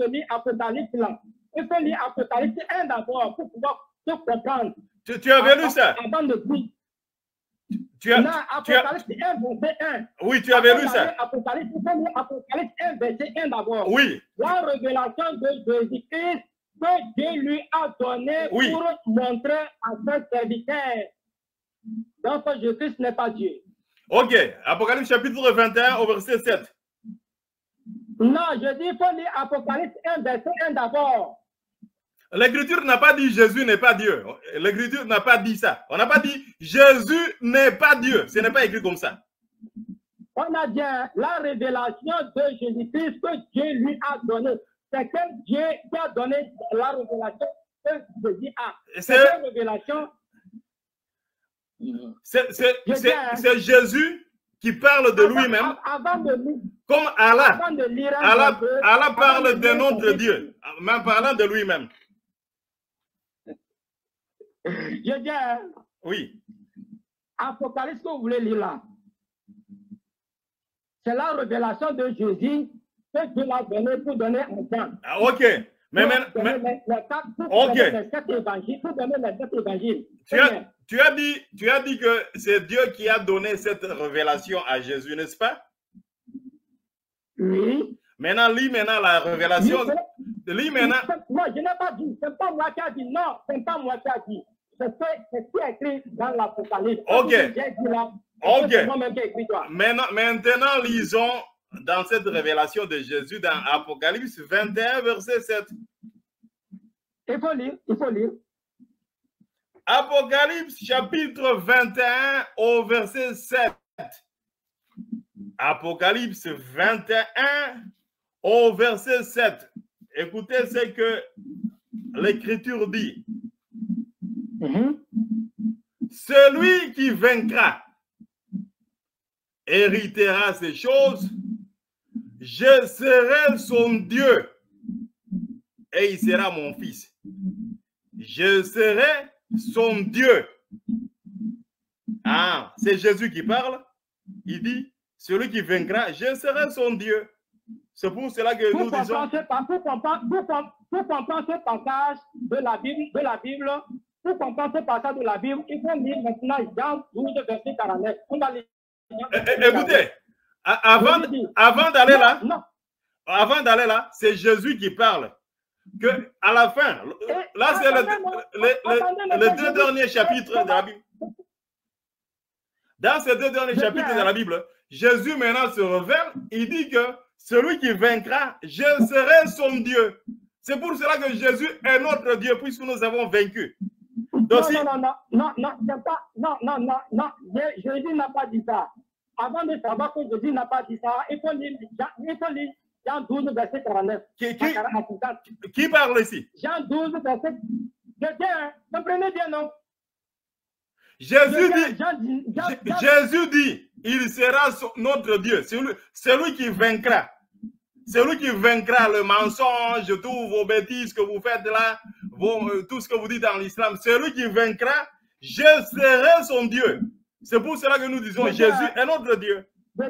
il faut lire Apocalypse 1 d'abord pour pouvoir te comprendre. Tu avais lu ça? Avant de dire. Apocalypse 1, verset 1. Oui, tu avais lu ça. Apocalypse 1, verset 1 d'abord. Oui. La révélation de Jésus-Christ que Dieu lui a donné pour montrer à ses serviteurs. Donc, Jésus-Christ n'est pas Dieu. Ok. Apocalypse chapitre 21 au verset 7. Non, je dis il faut lire Apocalypse 1, verset 1 d'abord. L'écriture n'a pas dit Jésus n'est pas Dieu. L'écriture n'a pas dit ça. On n'a pas dit Jésus n'est pas Dieu. Ce n'est pas écrit comme ça. On a dit la révélation de Jésus-Christ que Dieu lui a donné. C'est quel Dieu qui a donné la révélation que Jésus a. C'est la révélation. C'est Jésus qui parle de lui-même. Comme Allah. Allah parle de notre Dieu, en parlant de lui-même. Je dis, oui. Apocalypse que vous voulez lire là, c'est la révélation de Jésus que Dieu l'a donné pour donner un temps. Ah, ok. Mais tu as dit que c'est Dieu qui a donné cette révélation à Jésus, n'est-ce pas? Oui. Maintenant, lis maintenant la révélation. Lis maintenant. Non, je n'ai pas dit. Ce n'est pas moi qui a dit. Non, ce n'est pas moi qui a dit. C'est ce qui est écrit dans l'Apocalypse. Ok. Ok. Maintenant, lisons dans cette révélation de Jésus dans Apocalypse 21, verset 7. Il faut lire. Apocalypse chapitre 21 au verset 7. Apocalypse 21 au verset 7. Écoutez ce que l'Écriture dit. Celui qui vaincra héritera ces choses. Je serai son Dieu et il sera mon fils. Je serai son Dieu. Ah, c'est Jésus qui parle. Il dit, celui qui vaincra, je serai son Dieu. C'est pour cela que nous disons... Pour comprendre ce passage de la Bible, pour comprendre ce passage de la Bible, il faut lire maintenant Jean 12, verset 49. On va lire. Écoutez, avant d'aller là, avant d'aller là, c'est Jésus qui parle. Que à la fin, là c'est les deux derniers chapitres de la Bible. Dans ces deux derniers chapitres de la Bible, Jésus maintenant se révèle, il dit que celui qui vaincra, je serai son Dieu. C'est pour cela que Jésus est notre Dieu, puisque nous avons vaincu. Donc, non, Jésus n'a pas dit ça. Avant de savoir que Jésus n'a pas dit ça, il faut lire Jean 12, verset 49. Qui parle ici? Jean 12, verset... Comprenez bien, non? Jésus dit, il sera notre Dieu. C'est lui qui vaincra. C'est lui qui vaincra le mensonge, tous vos bêtises que vous faites là, tout ce que vous dites dans l'islam. C'est lui qui vaincra. Je serai son Dieu. C'est pour cela que nous disons Jésus est notre Dieu.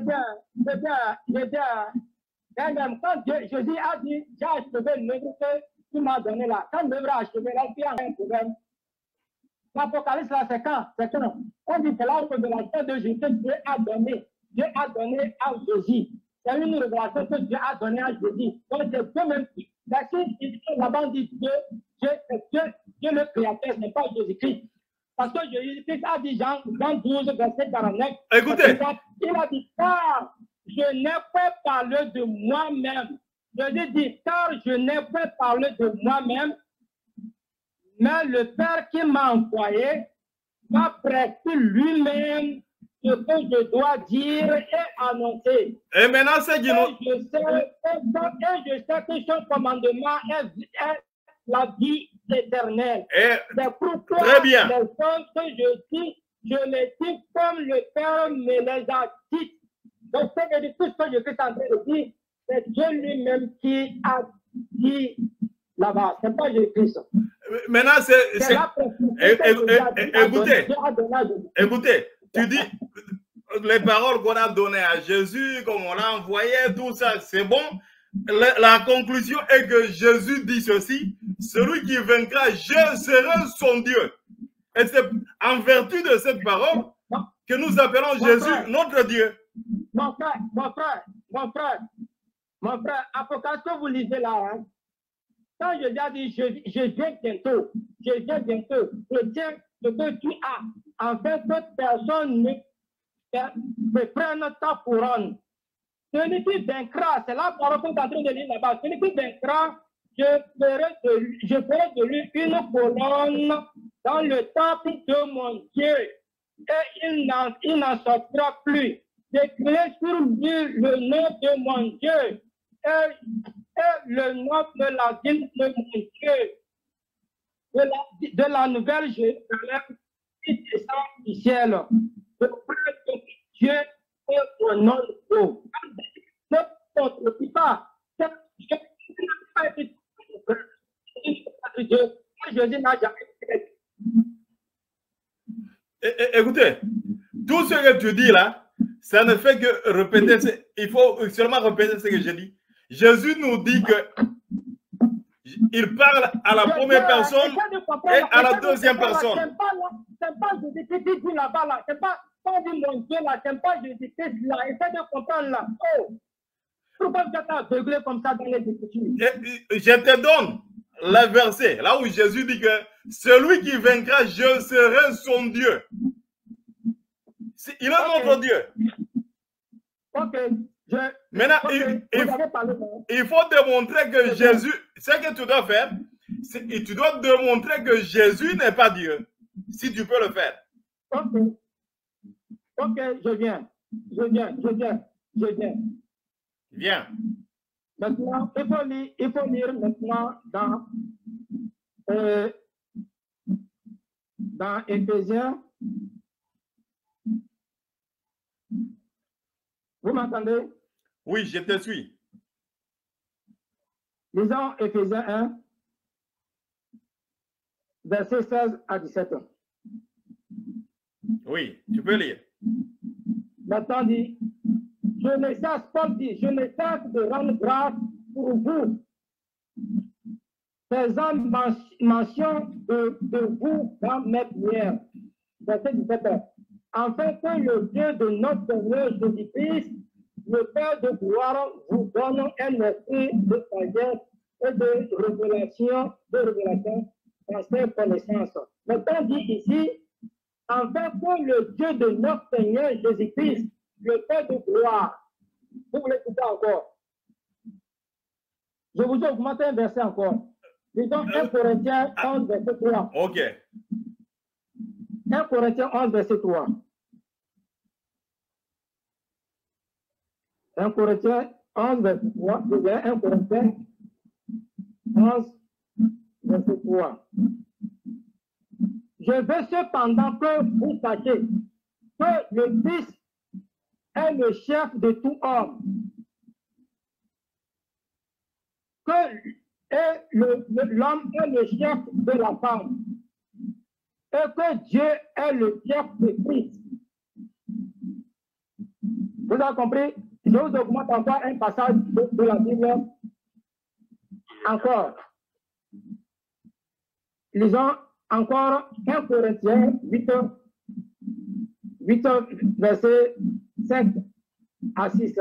Quand Jésus a dit, j'ai achevé l'œuvre que tu m'as donné là. Quand l'œuvre a achevé là, il y a un problème. L'Apocalypse là, c'est quand? On dit que là, révélation de Jésus que Dieu a donné. Dieu a donné à Jésus. C'est une révélation que Dieu a donnée à Jésus. Donc c'est Dieu même qui. Là-bas, on dit Dieu le Créateur, ce n'est pas Jésus-Christ. Parce que Jésus-Christ a dit Jean 12, verset 49. Écoutez. Il a dit, car je n'ai pas parlé de moi-même. Jésus dit, car je n'ai pas parlé de moi-même, mais le Père qui m'a envoyé m'a prescrit lui-même ce que je dois dire et annoncer. Et maintenant, c'est je sais que son commandement est la vie éternelle. C'est pourquoi très bien. Les choses que je dis, je les dis comme le Père me les a dites. Donc, tout ce que je suis en train de dire, c'est Dieu lui-même qui a dit là-bas. Ce n'est pas Jésus-Christ. Maintenant, écoutez, tu dis les paroles qu'on a données à Jésus, comme on l'a envoyé, tout ça, c'est bon. La conclusion est que Jésus dit ceci, celui qui vaincra, je serai son Dieu. Et c'est en vertu de cette parole que nous appelons Jésus notre Dieu. Mon frère, Apocalypse que vous lisez là, hein, quand je dis je viens bientôt, retiens ce que tu as, afin que personne ne prenne ta couronne. Celui qui vaincra, c'est la parole qu'on est en train de lire là-bas, celui qui vaincra, je ferai de lui une colonne dans le temple de mon Dieu, et il n'en sortira plus. J'écrirai sur lui le nom de mon Dieu et le nom de la ville de mon Dieu, de la nouvelle Jérusalem qui descend du ciel. Le frère de Dieu est mon nom de Dieu. Ne contredis pas. Jésus n'a jamais fait. Écoutez, tout ce que tu dis là, ça ne fait que répéter, il faut seulement répéter ce que j'ai dit. Jésus nous dit que il parle à la première personne et à la deuxième personne. C'est pas Jésus-Christ qui dit là-bas, là. C'est pas dit mon Dieu là, c'est pas Jésus-Christ là. Essaie de comprendre là. Oh! Pourquoi tu as aveuglé comme ça dans les Écritures? Je te donne le verset, là où Jésus dit que celui qui vaincra, je serai son Dieu. Il est notre Dieu. Ok. Maintenant, il faut démontrer que Jésus, ce que tu dois faire, tu dois démontrer que Jésus n'est pas Dieu. Si tu peux le faire. Ok. Ok, je viens. Viens. Maintenant, il faut lire maintenant dans Éphésiens. Vous m'entendez? Oui, je te suis. Lisons Éphésiens 1, versets 16 à 17. Oui, tu peux lire. Maintenant dit, Paul dit, je ne cesse de rendre grâce pour vous, faisant mention de vous dans mes prières. Verset 17. Afin que le Dieu de notre Seigneur Jésus-Christ, le Père de gloire, vous donne un esprit de sagesse et de révélation dans ses connaissances. Maintenant dit ici, afin que le Dieu de notre Seigneur Jésus-Christ, le Père de gloire, vous voulez écouter encore? Je vous ai augmenté un verset encore. Disons 1 Corinthiens 11, verset 3. Ok. 1 Corinthiens 11, verset 3. 1 Corinthiens 11, verset 3. 1 Corinthiens 11, verset 3. Je veux cependant que vous sachiez que le Christ est le chef de tout homme. Que l'homme est le chef de la femme. Et que Dieu est le chef de Christ. Vous avez compris? Je vous augmente encore un passage de la Bible. Encore. Lisons encore 1 Corinthiens 8, verset 5 à 6.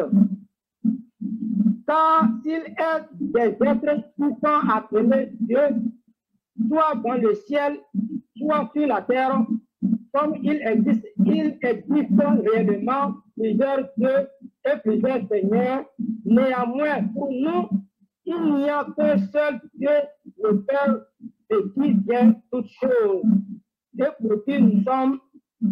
Car s'il est des êtres qui sont appelés Dieu, soit dans le ciel, soit sur la terre, comme il existe réellement plusieurs dieux et plusieurs seigneurs. Néanmoins, pour nous, il n'y a qu'un seul Dieu, le Père, de qui vient toutes choses, et pour qui nous sommes,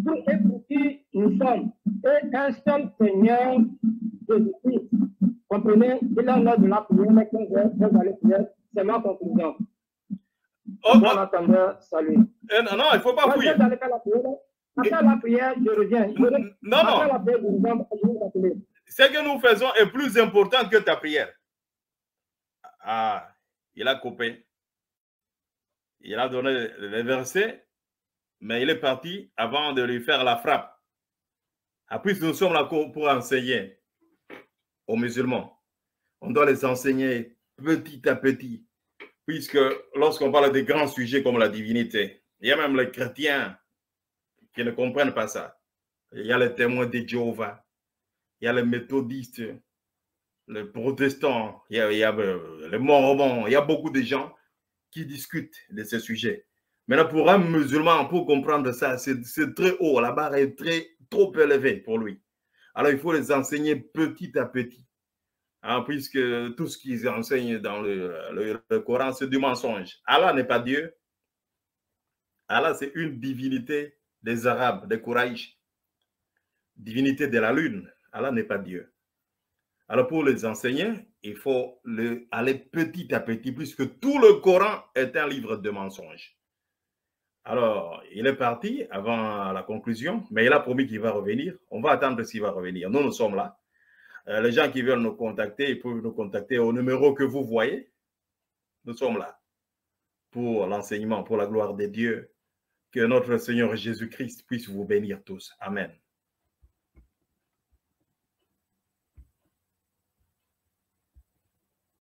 et un seul Seigneur, Jésus-Christ. Comprenez, il est l'heure de la prière, mais quand vous allez prier, c'est ma conclusion. Bon entendeur, salut. Non, il ne faut pas fouiller. Après la prière, je reviens. Non. Ce que nous faisons est plus important que ta prière. Ah, il a coupé. Il a donné les versets, mais il est parti avant de lui faire la frappe. Puis nous sommes là pour enseigner aux musulmans. On doit les enseigner petit à petit. Puisque lorsqu'on parle de grands sujets comme la divinité, il y a même les chrétiens qui ne comprennent pas ça. Il y a les témoins de Jéhovah, il y a les méthodistes, les protestants, il y a les mormons, il y a beaucoup de gens qui discutent de ces sujets. Maintenant, pour un musulman, pour comprendre ça, c'est très haut, la barre est trop élevée pour lui. Alors, il faut les enseigner petit à petit. Puisque tout ce qu'ils enseignent dans le Coran, c'est du mensonge. Allah n'est pas Dieu. Allah, c'est une divinité des Arabes, des Quraïsh. Divinité de la lune. Allah n'est pas Dieu. Alors, pour les enseigner, il faut aller petit à petit, puisque tout le Coran est un livre de mensonges. Alors, il est parti avant la conclusion, mais il a promis qu'il va revenir. On va attendre s'il va revenir. Nous sommes là. Les gens qui veulent nous contacter, ils peuvent nous contacter au numéro que vous voyez. Nous sommes là pour l'enseignement, pour la gloire de Dieu. Que notre Seigneur Jésus-Christ puisse vous bénir tous. Amen.